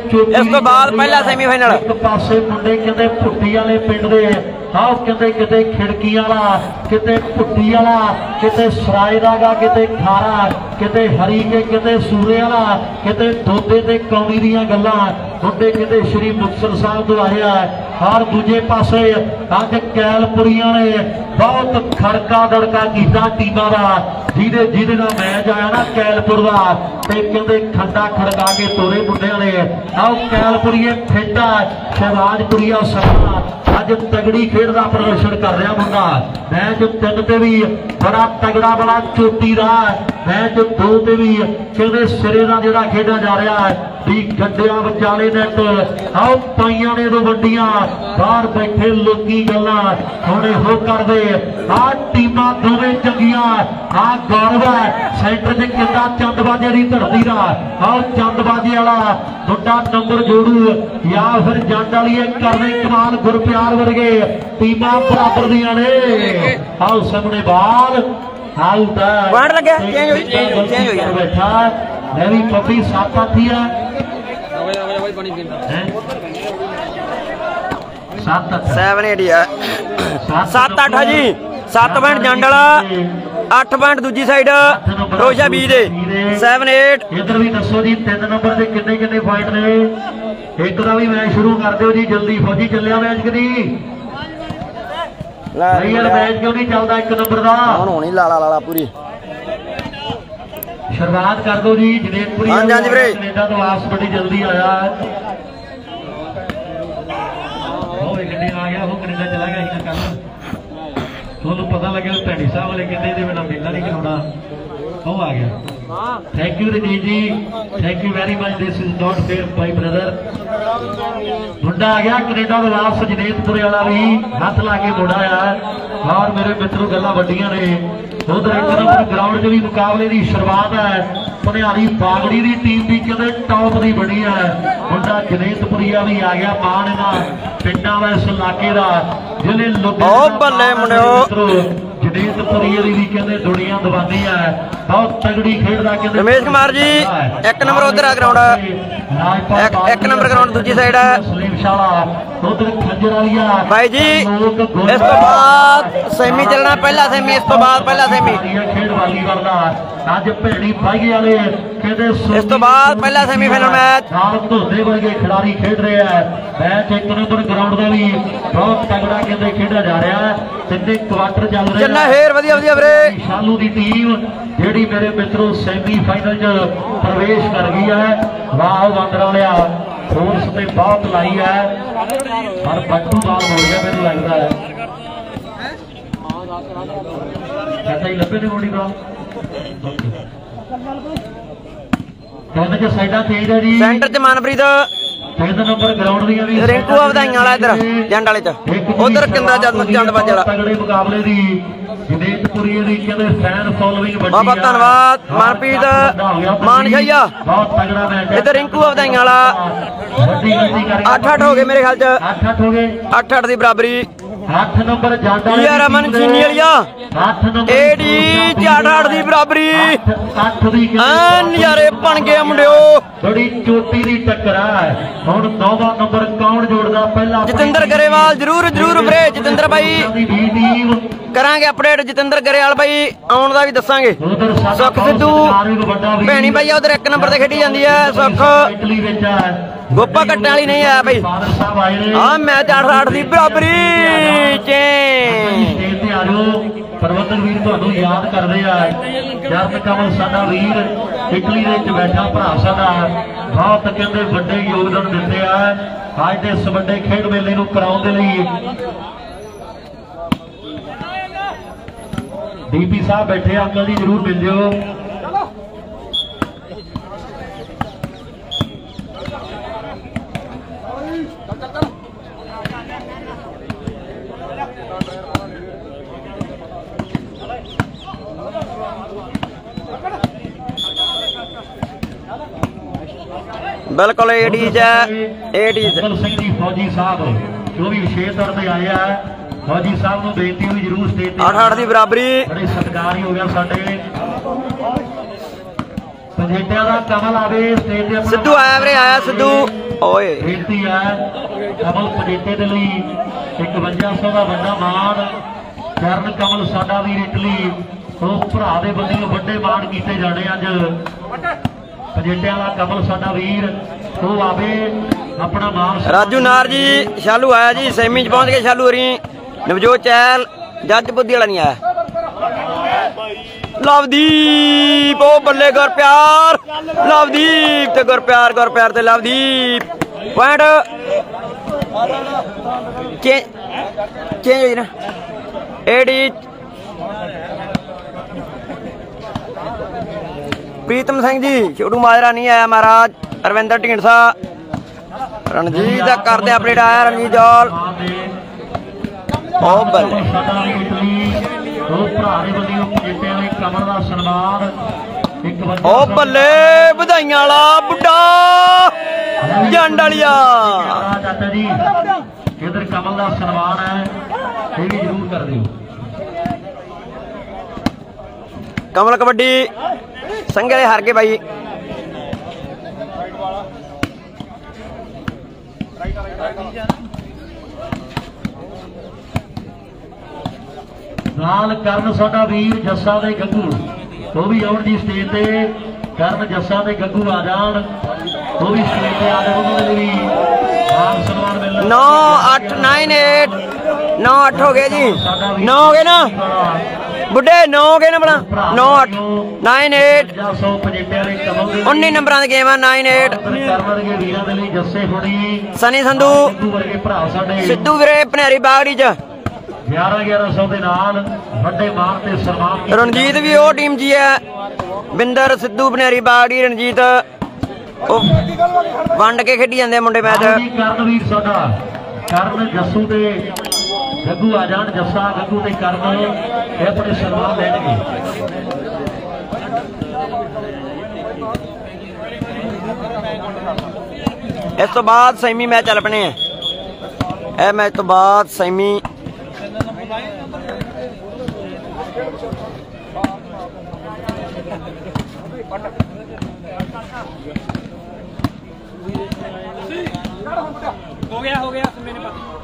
ਇਸ ਤੋਂ ਬਾਅਦ ਪਹਿਲਾ ਸੈਮੀਫਾਈਨਲ। ਇੱਕ ਪਾਸੇ ਮੁੰਡੇ ਕਹਿੰਦੇ ਭੁੱਟੀ ਵਾਲੇ ਪਿੰਡ ਦੇ ਆਹ ਕਹਿੰਦੇ ਕਿਤੇ ਖਿੜਕੀ ਵਾਲਾ ਕਿਤੇ ਭੁੱਟੀ ਵਾਲਾ ਕਿਤੇ ਸਰਾਏ ਦਾ ਗਾ ਕਿਤੇ ਖਾਰਾ ਕਿਤੇ ਹਰੀ ਕੇ ਕਿਤੇ ਸੂਰੇ ਵਾਲਾ ਕਿਤੇ ਦੋਦੇ ਤੇ ਕੌਣੀ ਦੀਆਂ ਗੱਲਾਂ ਮੁੰਡੇ ਕਿਤੇ ਸ਼੍ਰੀ ਮੁਕਤਸਰ ਸਾਹਿਬ ਤੋਂ ਆਇਆ। ਹਰ ਦੂਜੇ ਪਾਸੇ ਅੱਜ ਕੈਲਪੁਰੀਆਂ ਨੇ ਬਹੁਤ ਖੜਕਾ ਦੜਕਾ ਕੀਤਾ ਟੀਮਾਂ ਦਾ ਜਿਹਦੇ ਨਾਲ ਮੈਚ ਆਇਆ ਨਾ ਕੈਲਪੁਰ ਦਾ ਤੇ ਕਹਿੰਦੇ ਖੰਡਾ ਖੜਕਾ ਕੇ ਤੋਰੇ ਮੁੰਡਿਆਂ ਨੇ। ਆਹ ਕੈਲਪੁਰੀਏ ਖੇਡਾ ਸ਼ਹਿਬਾਜ਼ਪੁਰੀਆ ਸਭਾ ਅੱਜ ਤਗੜੀ ਖੇਡ ਦਾ ਪ੍ਰਦਰਸ਼ਨ ਕਰ ਰਿਹਾ ਮੁੰਡਾ। ਮੈਚ 3 ਤੇ ਵੀ ਬੜਾ ਤਗੜਾ ਬੜਾ ਚੋਟੀ ਦਾ ਮੈਚ 2 ਤੇ ਵੀ ਕਹਿੰਦੇ ਸਿਰੇ ਦਾ ਜਿਹੜਾ ਖੇਡਿਆ ਜਾ ਰਿਹਾ ਹੈ ਵੀ ਗੱਡਿਆਂ ਵਿਚਾਲੇ ਨੈਟ ਆਓ ਪਾਈਆਂ ਨੇ ਦੋ ਵੱਡੀਆਂ ਬਾਹਰ ਬੈਠੇ ਲੋਕੀ ਗੱਲਾਂ ਹੁਣ ਇਹੋ ਕਰਦੇ ਆਹ ਟੀਮਾਂ ਦੋਵੇਂ ਚੰਗੀਆਂ। ਆਹ ਗੌਰਵ ਹੈ ਸੈਂਟਰ 'ਚ ਕਿੰਦਾ ਚੰਦਬਾਜੇ ਦੀ ਧਰਤੀ ਦਾ ਆਹ ਚੰਦਬਾਜੇ ਵਾਲਾ ਵੱਡਾ ਨੰਬਰ ਜੋੜੂ ਜਾਂ ਫਿਰ ਜੰਡ ਵਾਲੀ ਕਰਦੇ ਕਮਾਲ ਗੁਰਪਿਆਰ ਵਰਗੇ ਟੀਮਾਂ ਬਰਾਬਰ ਦੀਆਂ ਨੇ। ਆਓ ਸਾਹਮਣੇ ਬਾਲ ਆਊਟ ਹੈ ਵਾਂਡ ਲੱਗਿਆ ਚੇਂਜ ਹੋ ਗਿਆ ਬੈਠਾ ਲੈ ਵੀ ਪੱਪੀ 7-8 ਆ 7-8 ਆ 7-8 ਜੀ 7 ਪੁਆਇੰਟ ਜੰਡ ਵਾਲਾ 8 ਪੁਆਇੰਟ ਦੂਜੀ ਸਾਈਡ ਰੋਸ਼ਾ ਬੀ ਦੇ 7-8। ਇਧਰ ਵੀ ਦੱਸੋ ਜੀ 3 ਨੰਬਰ ਦੇ ਕਿੰਨੇ ਕਿੰਨੇ ਪੁਆਇੰਟ ਨੇ। ਇੱਕ ਦਾ ਵੀ ਮੈਚ ਸ਼ੁਰੂ ਕਰ ਦਿਓ ਜੀ ਜਲਦੀ। ਫੌਜੀ ਚੱਲਿਆ ਮੈਚ ਕਦੀ ਰੀਅਲ ਮੈਚ ਕਿਉਂ ਨਹੀਂ ਚੱਲਦਾ 1 ਨੰਬਰ ਦਾ ਹੁਣ ਹੋਣੀ ਲਾਲਾ ਪੂਰੀ ਸ਼ੁਰੂਆਤ ਕਰ ਦਿਓ ਜੀ। ਜਨੇਤਪੁਰੀ ਹਾਂਜੀ ਵੀਰੇ ਕੈਨੇਡਾ ਤੋਂ ਵਾਪਸ ਬੜੀ ਜਲਦੀ ਆਇਆ ਉਹ ਗੱਡੀ ਆ ਗਿਆ ਉਹ ਕੈਨੇਡਾ ਚਲਾ ਗਿਆ ਸੀ ਨਾ ਕੱਲ ਤੁਹਾਨੂੰ ਪਤਾ ਲੱਗਿਆ ਭੈਣੀ ਸਾਹਿਬ ਵਾਲੇ ਕਹਿੰਦੇ ਇਹਦੇ ਬਿਨਾਂ ਮੇਲਾ ਨਹੀਂ ਕਰਾਉਣਾ ਉਹ ਆ ਗਿਆ। Thank you Rajeet ji thank you very much this is not fair my brother. मुंडा आ गया कनेडा का वापस जनेतपुरे वाला भी हाथ ला के मुंडा आया और मेरे मित्रों गल्लां वड्डियां ने। उधर 1 नंबर ग्राउंड च भी मुकाबले की शुरुआत है। भनियारी बागड़ी की टीम भी कहते टॉप की बनी है। मुंडा जनेतपुरिया भी आ गया मान इन्हां पिंडां दा इस इलाके का जिले जनेतपुरिया की भी कहते दुनिया दीवानी है बहुत तगड़ी खेलदा कहते रमेश कुमार जी 1 नंबर उधर आ ग्राउंड 1 नंबर ग्राउंड दूजी साइड उधर खंजर वालिया भाई जी इस तो बाद सेमी चलना पहला सेमी इस तो बाद पहला सेमी खेड वालीबाल दा अज भैणी बागी वाले कहते इस तो बाद पहला सेमीफाइनल मैच नाल धोदे वर्गे खिलाड़ी खेड रहे हैं। मैच 1 नंबर ग्राउंड का भी बहुत तगड़ा कहते खेडा जा रहा है। तिने क्वार्टर चल रहे चन्ना हेर वधिया वधिया वीरे शालू की टीम जेड़ी मेरे मित्रों सेमीफाइनल च प्रवेश कर गई है। वाह वांदरा लिया फोर्स ने बहुत लाई है पर बट्टू बाल हो गया मैंने लगता है कहता ही लंबे ने मोड़ी बाल सेंटर च मनप्रीत 3 ਨੰਬਰ ਗਰਾਊਂਡ ਦੀਆਂ ਵੀ ਰਿੰਕੂ ਆ ਵਧਾਈਆਂ ਵਾਲਾ ਇੱਧਰ ਜੰਡ ਵਾਲੇ ਚ ਉਧਰ ਕਿੰਦਾ ਜੰਡ ਬਾਜੇ ਵਾਲਾ ਤਗੜੇ ਮੁਕਾਬਲੇ ਦੀ ਜਨੇਤਪੁਰੀ ਦੀ ਕਹਿੰਦੇ ਫੈਨ ਫੋਲੋਇੰਗ ਵੱਡੀ ਬਹੁਤ ਬਹੁਤ ਧੰਨਵਾਦ ਮਨਪ੍ਰੀਤ ਮਾਨਸ਼ਈਆ ਬਹੁਤ ਤਗੜਾ ਮੈਚ ਇੱਧਰ ਰਿੰਕੂ ਆ ਵਧਾਈਆਂ ਵਾਲਾ ਵੱਡੀ ਗਿਣਤੀ ਕਰਕੇ 8-8 ਹੋ ਗਏ ਮੇਰੇ ਖਿਆਲ ਚ 8-8 ਹੋ ਗਏ 8-8 ਦੀ ਬਰਾਬਰੀ 8 ਨੰਬਰ ਜਾਂਦਾ ਯਾਰ ਅਮਨ ਚੀਨੀ ਵਾਲੀਆ 8 ਨੰਬਰ ਏਡੀ 8-8 ਦੀ ਬਰਾਬਰੀ 8 ਦੀ ਆ ਨਜ਼ਾਰੇ ਬਣ ਗਏ ਮੁੰਡਿਓ ਬੜੀ ਚੋਟੀ ਦੀ ਟੱਕਰ ਹੈ ਹੁਣ 9ਵਾਂ ਨੰਬਰ ਕੌਣ ਜੋੜਦਾ ਪਹਿਲਾ ਜਤਿੰਦਰ ਗਰੇਵਾਲ ਜਰੂਰ ਵੀਰੇ ਜਤਿੰਦਰ ਬਾਈ ਕਰਾਂਗੇ ਅਪਡੇਟ ਜਤਿੰਦਰ ਗਰੇਵਾਲ ਬਾਈ ਆਉਣ ਦਾ ਵੀ ਦੱਸਾਂਗੇ ਸੁੱਖ ਸਿੱਧੂ ਭੈਣੀ ਬਾਈ ਉਧਰ 1 ਨੰਬਰ ਤੇ ਖੇਡੀ ਜਾਂਦੀ ਹੈ ਸੁੱਖ ਗੋਪਾ ਕੱਟਣ ਵਾਲੀ ਨਹੀਂ ਆਇਆ ਬਾਈ ਆ ਮੈਚ 8-8 ਦੀ ਬਰਾਬਰੀ ਪ੍ਰਬੰਧਕ ਵੀਰ ਤੁਹਾਨੂੰ ਯਾਦ ਕਰਦੇ ਆ ਜਰਨ ਕਮਲ ਸਾਡਾ ਵੀਰ ਇਟਲੀ ਦੇ ਵਿੱਚ ਬੈਠਾ ਭਰਾ ਸਾਡਾ ਬਹੁਤ ਕਹਿੰਦੇ ਵੱਡੇ ਯੋਗਦਾਨ ਦਿੰਦੇ ਆ ਅੱਜ ਦੇ ਇਸ ਵੱਡੇ ਖੇਡ ਮੇਲੇ ਨੂੰ ਕਰਾਉਣ ਦੇ ਲਈ ਡੀਪੀ ਸਾਹਿਬ ਬੈਠੇ ਅੰਕਲ ਜੀ ਜਰੂਰ ਮਿਲ ਜਿਓ ਬਿਲਕੁਲ ਏਡੀਜ ਸਿੰਘ ਜੀ ਫੌਜੀ ਸਾਹਿਬ ਜੋ ਵੀ ਵਿਸ਼ੇਸ਼ ਤੌਰ ਤੇ ਆਏ ਆ ਫੌਜੀ ਸਾਹਿਬ ਨੂੰ ਬੇਨਤੀ ਹੋਈ ਜਰੂਰ ਸਟੇਜ ਤੇ 8-8 ਦੀ ਬਰਾਬਰੀ ਬੜੇ ਸਤਿਕਾਰ ਹੀ ਹੋ ਗਿਆ ਸਾਡੇ ਪੰਜੇਟਿਆਂ ਦਾ ਕਮਲ ਆਵੇ ਸਟੇਜ ਤੇ ਸਿੱਧੂ ਆਇਆ ਵੀਰੇ ਆਇਆ ਸਿੱਧੂ ਓਏ ਬੇਨਤੀ ਹੈ ਕਮਲ ਪੰਜੇਟੇ ਦੇ ਲਈ 5100 ਦਾ ਵੱਡਾ ਮਾਣ ਚਰਨ ਕਮਲ ਸਾਡਾ ਵੀਰ ਇਟਲੀ ਉਹ ਭਰਾ ਦੇ ਬੰਦੇ ਵੱਡੇ ਮਾਣ ਕੀਤੇ ਜਾਣੇ ਅੱਜ ਪੰਜੇਟਿਆਂ ਦਾ ਕਮਲ ਸਾਡਾ ਵੀਰ ਉਹ ਆਵੇ ਆਪਣਾ ਮਾਣ ਰਾਜੂ ਨਾਰ ਜੀ ਸ਼ਾਲੂ ਆਇਆ ਜੀ ਸੈਮੀ ਚ ਪਹੁੰਚ ਗਏ ਸ਼ਾਲੂ ਹਰੀ ਨਵਜੋਤ ਚਹਿਲ ਜੱਜ ਬੁੱਧੀ ਵਾਲਾ ਨਹੀਂ ਆਇਆ ਲਵਦੀਪ ਉਹ ਬੱਲੇ ਗੁਰਪਿਆਰ ਲਵਦੀਪ ਤੇ ਗੁਰਪਿਆਰ ਤੇ ਲਵਦੀਪ ਪੁਆਇੰਟ ਚੇਂਜ ਹੋਈ ਨਾ ਏਡੀ ਪ੍ਰੀਤਮ ਸਿੰਘ ਜੀ ਛੋਟੂ ਮਾਜਰਾ ਨਹੀਂ ਆਇਆ ਮਹਾਰਾਜ ਅਰਵਿੰਦਰ ਢੀਂਡਸਾ ਰਣਜੀਤ ਦਾ ਕਰਦੇ ਅਪਡੇਟ ਆਇਆ ਰਣਜੀਤ ਜੋਲ ਉਹ ਬੱਲੇ ਉਹ ਭਰਾ ਦੇ ਵੱਲੋਂ ਪੰਜੇਟਿਆਂ ਦੇ ਕਮਲ ਦਾ ਸਨਮਾਨ ਉਹ ਬੱਲੇ ਵਧਾਈਆਂ ਵਾਲਾ ਬੁੱਢਾ ਜੰਡ ਵਾਲੀਆ ਚਾਚਾ ਜੀ ਇਧਰ ਕਮਲ ਦਾ ਸਨਮਾਨ ਹੈ ਇਹ ਵੀ ਜ਼ਰੂਰ ਕਰ ਦਿਓ ਕਮਲ ਕਬੱਡੀ ਸੰਘੇ ਵਾਲੇ ਹਾਰ ਗਏ ਬਾਈ ਨਾਲ ਕਰਨ ਸਾਡਾ ਵੀਰ ਜੱਸਾ ਦੇ ਗੱਗੂ ਉਹ ਵੀ ਆਉਣ ਦੀ ਸਟੇਜ ਤੇ ਕਰਨ ਜੱਸਾ ਦੇ ਗੱਗੂ ਆ ਜਾਣ ਉਹ ਵੀ ਸਟੇਜ ਤੇ ਆ ਜਾਣ ਉਹਨਾਂ ਦੇ ਵੀ ਮਾਨ ਸਨਮਾਨ ਮਿਲਣਾ 9-8 9-8 9-8 ਹੋ ਗਏ ਜੀ 9 ਹੋ ਗਏ ਨਾ ਬੁੱਢੇ 9 ਹੋ ਗਏ ਨਾ ਬਣਾ 9-8 9-8 19 ਨੰਬਰਾਂ ਦੀ ਗੇਮ ਆ 9-8 ਕਰਨਗੇ ਵੀਰਾਂ ਦੇ ਲਈ ਜੱਸੇ ਹੁਣੀ ਸਨੀ ਸੰਧੂ ਵਰਗੇ ਭਰਾ ਸਾਡੇ ਸਿੱਧੂ ਵੀਰੇ ਭਨੇਰੀ ਬਾਗੜੀ ਚ 1100 ਦੇ ਨਾਲ ਵੱਡੇ ਮਾਣ ਤੇ ਸਨਮਾਨ ਰਣਜੀਤ ਵੀ ਉਹ ਟੀਮ ਜੀ ਹੈ ਬਿੰਦਰ ਸਿੱਧੂ ਭਨੇਰੀ ਬਾਗੜੀ ਰਣਜੀਤ ਉਹ ਵੰਡ ਕੇ ਖੇਡੀ ਜਾਂਦੇ ਮੁੰਡੇ ਮੈਚ ਕਰਨਵੀਰ ਸਾਡਾ ਕਰਨ ਜੱਸੂ ਤੇ ਗੱਗੂ ਆ ਜਾਣ ਜੱਸਾ ਗੱਗੂ ਤੇ ਕਰਨ ਇਹ ਆਪਣੇ ਸਨਮਾਨ ਲੈਣਗੇ ਇਸ ਤੋਂ ਬਾਅਦ ਸੈਮੀ ਮੈਚ ਚੱਲ ਪਣੇ ਆ ਇਹ ਮੈਚ ਤੋਂ ਬਾਅਦ ਸੈਮੀ हो गया मैंने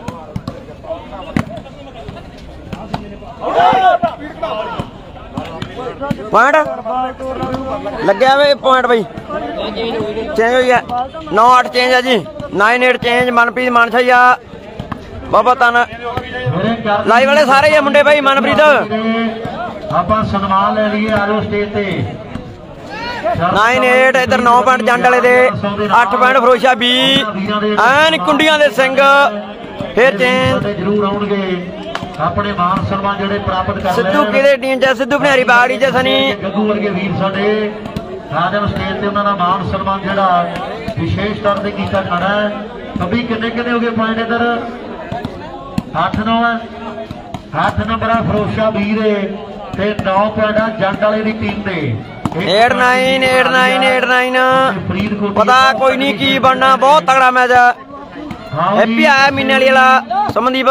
ਪੁਆਇੰਟ ਲੱਗਿਆ ਵੇ ਪੁਆਇੰਟ ਬਾਈ ਚੇਂਜ ਹੋਈ ਹੈ 9-8 ਚੇਂਜ ਆ ਜੀ 9-8 ਚੇਂਜ ਮਨਪ੍ਰੀਤ ਮਾਨਸ਼ਈਆ ਬਾਬਾ ਤਨ ਲਾਈਵ ਵਾਲੇ ਸਾਰੇ ਹੀ ਆ ਮੁੰਡੇ ਬਾਈ ਮਨਪ੍ਰੀਤ ਆਪਾਂ ਸਨਮਾਨ ਲੈ ਲਈਏ ਆਜੋ ਸਟੇਜ ਤੇ 9-8 ਇਧਰ 9 ਪੁਆਇੰਟ ਜੰਡ ਵਾਲੇ ਦੇ 8 ਪੁਆਇੰਟ ਫਰੋਸ਼ਾ ਬੀ ਐਨ ਕੁੰਡੀਆਂ ਦੇ ਸਿੰਘ ਫਿਰ ਚੇਂਜ ਜਰੂਰ ਆਉਣਗੇ ਆਪਣੇ ਮਾਨ ਸਨਮਾਨ ਜਿਹੜੇ ਪ੍ਰਾਪਤ ਕਰ ਸਿੱਧੂ ਕਿਹਦੇ ਟੀਮ ਚ ਸਿੱਧੂ ਭਨੇਰੀ ਬਾਗੜੀ ਚ ਸਨੀ ਗੱਗੂ ਵਰਗੇ ਵੀਰ ਸਾਡੇ ਰਾਜਨ ਸਟੇਜ ਤੇ ਉਹਨਾਂ ਦਾ ਮਾਨ ਸਨਮਾਨ ਜਿਹੜਾ ਵਿਸ਼ੇਸ਼ ਤੌਰ ਤੇ ਕੀਤਾ ਖੜਾ ਹੈ। ਅਭੀ ਕਿੰਨੇ ਹੋ ਗਏ ਪੁਆਇੰਟ ਇਧਰ 8-9 ਹੈ। 8 ਨੰਬਰ ਆ ਫਰੋਸ਼ਾ ਵੀਰ ਤੇ 9 ਪੁਆਇੰਟ ਆ ਜੰਡ ਵਾਲੇ ਦੀ ਟੀਮ ਦੇ 89 ਪਤਾ ਕੋਈ ਨਹੀਂ ਕੀ ਬਣਨਾ। ਬਹੁਤ ਤਗੜਾ ਮੈਚ ਹੈ। ਹੈਪੀ ਆਇਆ ਮੀਨੇ ਵਾਲੀ ਵਾਲਾ ਸਮਨਦੀਪ।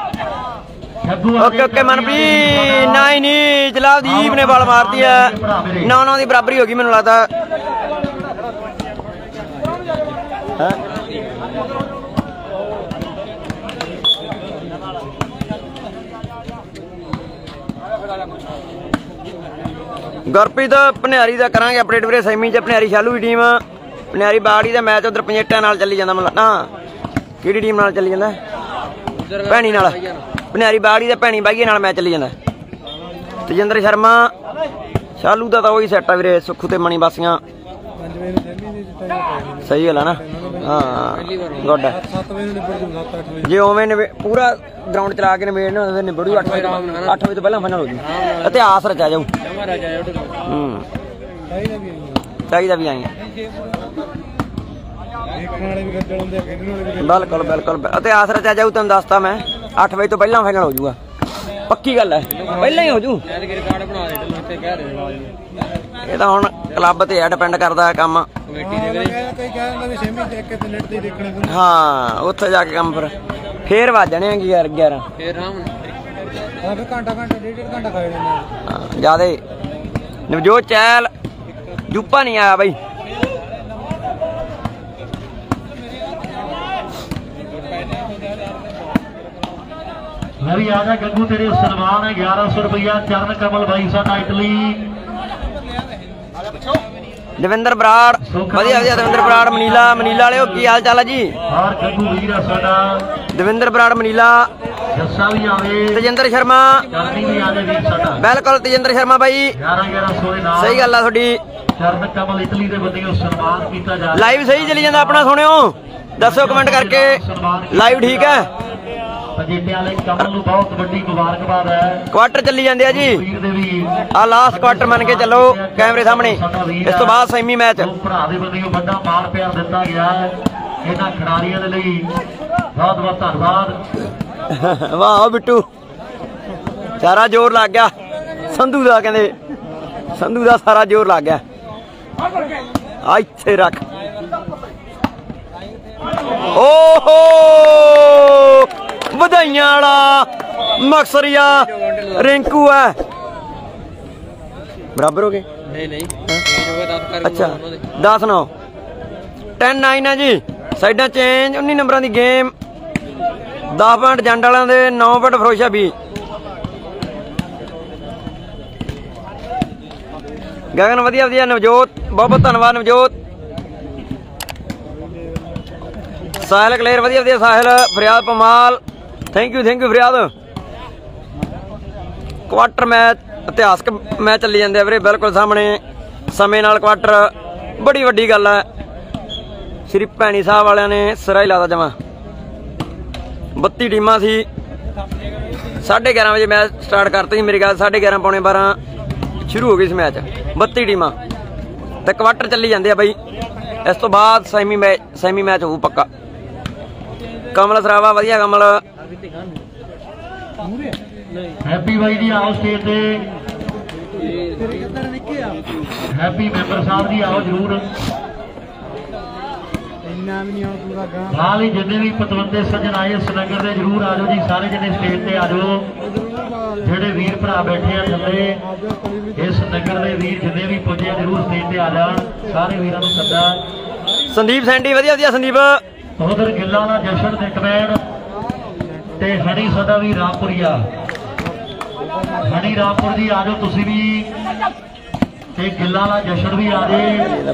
ਓਕੇ ਮਨਪ੍ਰੀਤ ਨਹੀਂ ਜਲਾਲਦੀਪ ਨੇ ਬਾਲ ਮਾਰਤੀ ਹੈ। 9-9 ਦੀ ਬਰਾਬਰੀ ਹੋ ਗਈ ਮੈਨੂੰ ਲੱਗਦਾ। ਗੁਰਪ੍ਰੀਤ ਭਨਿਆਰੀ ਦਾ ਕਰਾਂਗੇ ਅਪਡੇਟ ਵੀਰੇ। ਸੈਮੀ ਚ ਭਨਿਆਰੀ ਸ਼ਾਲੂ ਦੀ ਟੀਮ ਭਨਿਆਰੀ ਬਾੜੀ ਦਾ ਮੈਚ ਉਧਰ ਪੰਜੇਟਾਂ ਨਾਲ ਚੱਲੀ ਜਾਂਦਾ ਮੈਨੂੰ ਨਾ। ਕਿਹੜੀ ਟੀਮ ਨਾਲ ਚੱਲੀ ਜਾਂਦਾ? ਭੈਣੀ ਨਾਲ। ਭਨਿਆਰੀ ਬਾੜੀ ਦਾ ਭੈਣੀ ਬਾਈਏ ਨਾਲ ਮੈਚ ਚੱਲੀ ਜਾਂਦਾ। ਤੇਜਿੰਦਰ ਸ਼ਰਮਾ ਸ਼ਾਲੂ ਦਾ ਤਾਂ ਉਹੀ ਸੈੱਟ ਆ ਵੀਰੇ। ਸੁੱਖੂ ਤੇ ਮਣੀ ਬਾਸੀਆਂ ਸਹੀ ਗੱਲ ਆ ਨਾ। ਹਾਂ ਗੁੱਡ। ਜੇ ਉਵੇਂ ਪੂਰਾ ਗਰਾਊਂਡ ਚਲਾ ਕੇ ਨਿਬੇੜਨਾ ਫਿਰ ਨਿਬੜੂ 8 ਵਜੇ ਤੋਂ ਪਹਿਲਾਂ ਫਾਈਨਲ ਹੋ ਜੂ। ਇਤਿਹਾਸ ਰਚਿਆ ਜਾਊ। ਚਾਹੀਦਾ ਵੀ ਆਈ ਬਿਲਕੁਲ ਇਤਿਹਾਸ ਰਚਿਆ ਜਾਊ। ਤੈਨੂੰ ਦੱਸਤਾ ਮੈਂ 8 ਵਜੇ ਤੋਂ ਪਹਿਲਾਂ ਫਾਈਨਲ ਹੋ ਜੂਗਾ। ਪੱਕੀ ਗੱਲ ਹੈ ਪਹਿਲਾਂ ਹੀ ਹੋ ਜੂ। ਇਹ ਤਾਂ ਹੁਣ ਕਲੱਬ ਤੇ ਡਿਪੈਂਡ ਕਰਦਾ ਕੰਮ। ਹਾਂ ਉੱਥੇ ਜਾ ਕੇ ਕੰਮ ਫੇਰ ਵੱਜ ਜਾਣੇ 11 ਜਿਆਦੇ। ਨਵਜੋਤ ਚਹਿਲ ਜੁੱਪਾ ਨਹੀਂ ਆਇਆ ਬਾਈ। ਮੈਂ ਵੀ ਆ ਜਾ ਗੱਗੂ ਤੇਰੇ ਸਨਮਾਨ ਹੈ 1100 ਰੁਪਇਆ। ਚਰਨ ਕਮਲ ਬਾਈ ਸਾਡਾ ਇਟਲੀ। ਦਵਿੰਦਰ ਬਰਾੜ ਵਧੀਆ ਦਵਿੰਦਰ ਬਰਾੜ ਮਨੀਲਾ ਵਾਲਿਓ ਕੀ ਹਾਲ ਚਾਲ ਹੈ ਜੀ? ਔਰ ਗੱਗੂ ਵੀਰ ਸਾਡਾ ਦਵਿੰਦਰ ਬਰਾੜ ਮਨੀਲਾ। ਜੱਸਾ ਵੀ ਆਵੇ। ਤੇਜਿੰਦਰ ਸ਼ਰਮਾ ਚਰਨੀ ਵੀ ਆਵੇ ਵੀਰ ਸਾਡਾ। ਬਿਲਕੁਲ ਤੇਜਿੰਦਰ ਸ਼ਰਮਾ ਬਾਈ 1100 ਦੇ ਨਾਲ। ਸਹੀ ਗੱਲ ਆ ਤੁਹਾਡੀ। ਚਰਨ ਕਮਲ ਇਟਲੀ ਦੇ ਵੱਲੋਂ ਸਨਮਾਨ ਕੀਤਾ ਜਾ ਰਿਹਾ। ਲਾਈਵ ਸਹੀ ਚੱਲੀ ਜਾਂਦਾ ਆਪਣਾ। ਸੁਣਿਓ ਦੱਸੋ ਕਮੈਂਟ ਕਰਕੇ ਲਾਈਵ ਠੀਕ ਹੈ। ਪੰਜੇਟੇ ਵਾਲੇ ਕਮਲ ਨੂੰ ਬਹੁਤ ਵੱਡੀ ਮੁਬਾਰਕਬਾਦ ਹੈ। ਕੁਆਟਰ ਚੱਲੀ ਜਾਂਦੇ ਆ ਜੀ। ਵੀਰ ਦੇ ਵੀ ਆ ਲਾਸਟ ਕੁਆਟਰ ਮੰਨ ਕੇ ਚੱਲੋ ਕੈਮਰੇ ਸਾਹਮਣੇ। ਇਸ ਤੋਂ ਬਾਅਦ ਸੈਮੀ ਮੈਚ। ਭਰਾ ਦੇ ਵੱਲੋਂ ਵੱਡਾ ਮਾਣ ਪਿਆਰ ਦਿੱਤਾ ਗਿਆ ਹੈ ਇਹਨਾਂ ਖਿਡਾਰੀਆਂ ਦੇ ਲਈ। ਬਹੁਤ ਬਹੁਤ ਧੰਨਵਾਦ। ਵਾਹ ਬਿੱਟੂ ਸਾਰਾ ਜ਼ੋਰ ਲੱਗ ਗਿਆ ਸੰਧੂ ਦਾ। ਕਹਿੰਦੇ ਸੰਧੂ ਦਾ ਸਾਰਾ ਜ਼ੋਰ ਲੱਗ ਗਿਆ। ਆ ਇੱਥੇ ਰੱਖ। ਓਹੋ ਵਧਾਈਆਂ ਵਾਲਾ ਮਕਸਰੀਆ ਰਿੰਕੂ ਹੈ। ਬਰਾਬਰ ਹੋ ਗਏ? ਨਹੀਂ ਅੱਛਾ 10-9 10-9 ਹੈ ਜੀ। ਸਾਈਡਾਂ ਚੇਂਜ 19 ਨੰਬਰਾਂ ਦੀ ਗੇਮ। 10 ਪੁਆਇੰਟ ਜੰਡ ਵਾਲਿਆਂ ਦੇ 9 ਪੁਆਇੰਟ ਫਰੋਸ਼ਾ 20। ਗਗਨ ਵਧੀਆ ਨਵਜੋਤ ਬਹੁਤ ਧੰਨਵਾਦ ਨਵਜੋਤ। ਸਾਹਿਲ ਕਲੇਰ ਵਧੀਆ Sahil. Fariyad Pamal thank you Fariyad. Quarter match ਇਤਿਹਾਸਕ ਮੈਚ ਚੱਲੀ ਜਾਂਦੇ ਆ ਵੀਰੇ ਬਿਲਕੁਲ ਸਾਹਮਣੇ। ਸਮੇਂ ਨਾਲ ਕੁਆਟਰ ਬੜੀ ਵੱਡੀ ਗੱਲ ਹੈ। ਸ਼੍ਰੀ ਭੈਣੀ ਸਾਹਿਬ ਵਾਲਿਆਂ ਨੇ ਸਿਰਾ ਹੀ ਲਾਦਾ ਜਮਾ। 32 ਟੀਮਾਂ ਸੀ। 11:30 ਵਜੇ ਮੈਚ ਸਟਾਰਟ ਕਰਤੇ ਸੀ। ਮੇਰੀ ਗੱਲ 11:30 ਪੌਣੇ 12 ਸ਼ੁਰੂ ਹੋ ਗਈ ਸੀ ਮੈਚ। 32 ਟੀਮਾਂ ਤੇ ਕੁਆਟਰ ਚੱਲੀ ਜਾਂਦੇ ਆ ਬਾਈ। ਇਸ ਤੋਂ ਬਾਅਦ ਸੈਮੀ ਮੈਚ ਹੋਊ ਪੱਕਾ। ਕਮਲ ਸਰਾਵਾ ਵਧੀਆ ਕਮਲ। ਹੈਪੀ ਬਾਈ ਜੀ ਆਓ ਸਟੇਜ ਤੇ। ਹੈਪੀ ਮੈਂਬਰ ਸਾਹਿਬ ਜੀ ਆਓ ਜਰੂਰ। ਨਾਲ ਹੀ ਜਿੰਨੇ ਵੀ ਪਤਵੰਤੇ ਸੱਜਣ ਆਏ ਇਸ ਨਗਰ ਦੇ ਜਰੂਰ ਆ ਜਾਓ ਜੀ। ਸਾਰੇ ਜਣੇ ਸਟੇਜ ਤੇ ਆ ਜਾਓ। ਜਿਹੜੇ ਵੀਰ ਭਰਾ ਬੈਠੇ ਆ ਥੱਲੇ ਇਸ ਨਗਰ ਦੇ ਵੀਰ ਜਿੰਨੇ ਵੀ ਪੁੱਜੇ ਆ ਜਰੂਰ ਸਟੇਜ ਤੇ ਆ ਜਾਣ। ਸਾਰੇ ਵੀਰਾਂ ਨੂੰ ਸੱਦਾ। ਸੰਦੀਪ ਸੈਂਡੀ ਵਧੀਆ ਸੰਦੀਪ। ਉਧਰ ਗਿੱਲਾਂ ਦਾ ਜਸ਼ਨ ਤੇ ਕਮੈਨ ਤੇ ਹਣੀ ਸਾਡਾ ਵੀ ਰਾਮਪੁਰੀਆ। ਹਣੀ ਰਾਮਪੁਰ ਜੀ ਆ ਜਾਓ ਤੁਸੀਂ ਵੀ। ਤੇ ਗਿੱਲਾਂ ਦਾ ਜਸ਼ਨ ਵੀ ਆ ਜੇ।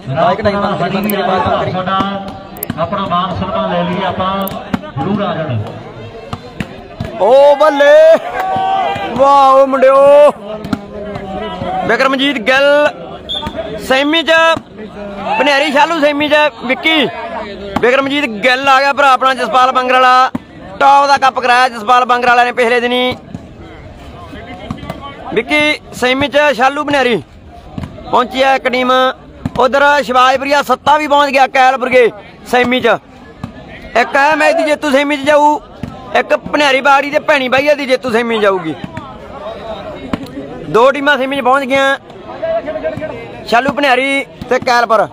ਸਾਡਾ ਆਪਣਾ ਮਾਨ ਸਨਮਾਨ ਲੈ ਲਈਏ ਆਪਾਂ। ਜ਼ਰੂਰ ਆ ਜਾਣ। ਓ ਬੱਲੇ ਵਾਹ ਓ ਮੁੰਡਿਓ। ਬਿਕਰਮਜੀਤ ਗਿੱਲ ਸੈਮੀ ਚ। ਭਨਿਆਰੀ ਸ਼ਾਲੂ ਸੈਮੀ ਚ। ਵਿੱਕੀ ਬਿਕਰਮਜੀਤ ਗਿੱਲ ਆ ਗਿਆ ਭਰਾ ਆਪਣਾ। ਜਸਪਾਲ ਬੰਗਰ ਵਾਲਾ ਟੌਪ ਦਾ ਕੱਪ ਕਰਾਇਆ ਜਸਪਾਲ ਬੰਗਰ ਵਾਲਿਆਂ ਨੇ ਪਿਛਲੇ ਦਿਨੀ। ਵਿੱਕੀ ਸੈਮੀ ਚ। ਸ਼ਾਲੂ ਭਨਿਆਰੀ ਪਹੁੰਚੀ ਹੈ ਇੱਕ ਟੀਮ उधर शिवाजपुरिया सत्ता भी पहुंच गया कैलपुरगे सैमी च। एक है मैच की जेतू सैमी च जाऊ, एक भनियारी बाड़ी ते भैनी बाईया की जेतू सैमी जाऊगी। दो टीमां सैमी च पहुंच गया, शालू भनियारी ते कैलपुर।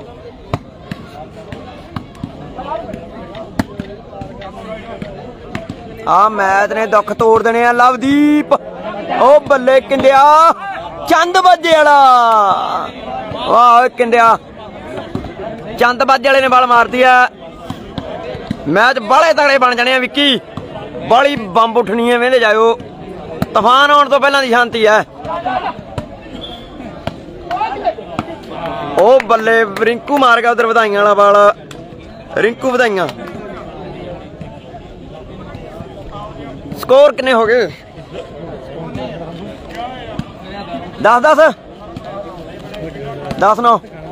आ मैच ने दुख तोड़ देने आ। लवदीप ओ बल्ले किंदिया चंद बाजे वाला, वाह किंदिया चंद बाजे वाले ने बल मार दिया। मैच बड़े तगड़े बन जाने विक्की, बड़ी बंब उठनी है। वेंदे जाओ, तूफान आने तो पहला दी शांति है। ओ बल्ले रिंकू मार गया उधर, बधाइयां वाला बाल, रिंकू बधाइयां। स्कोर कितने हो गए? 10-9।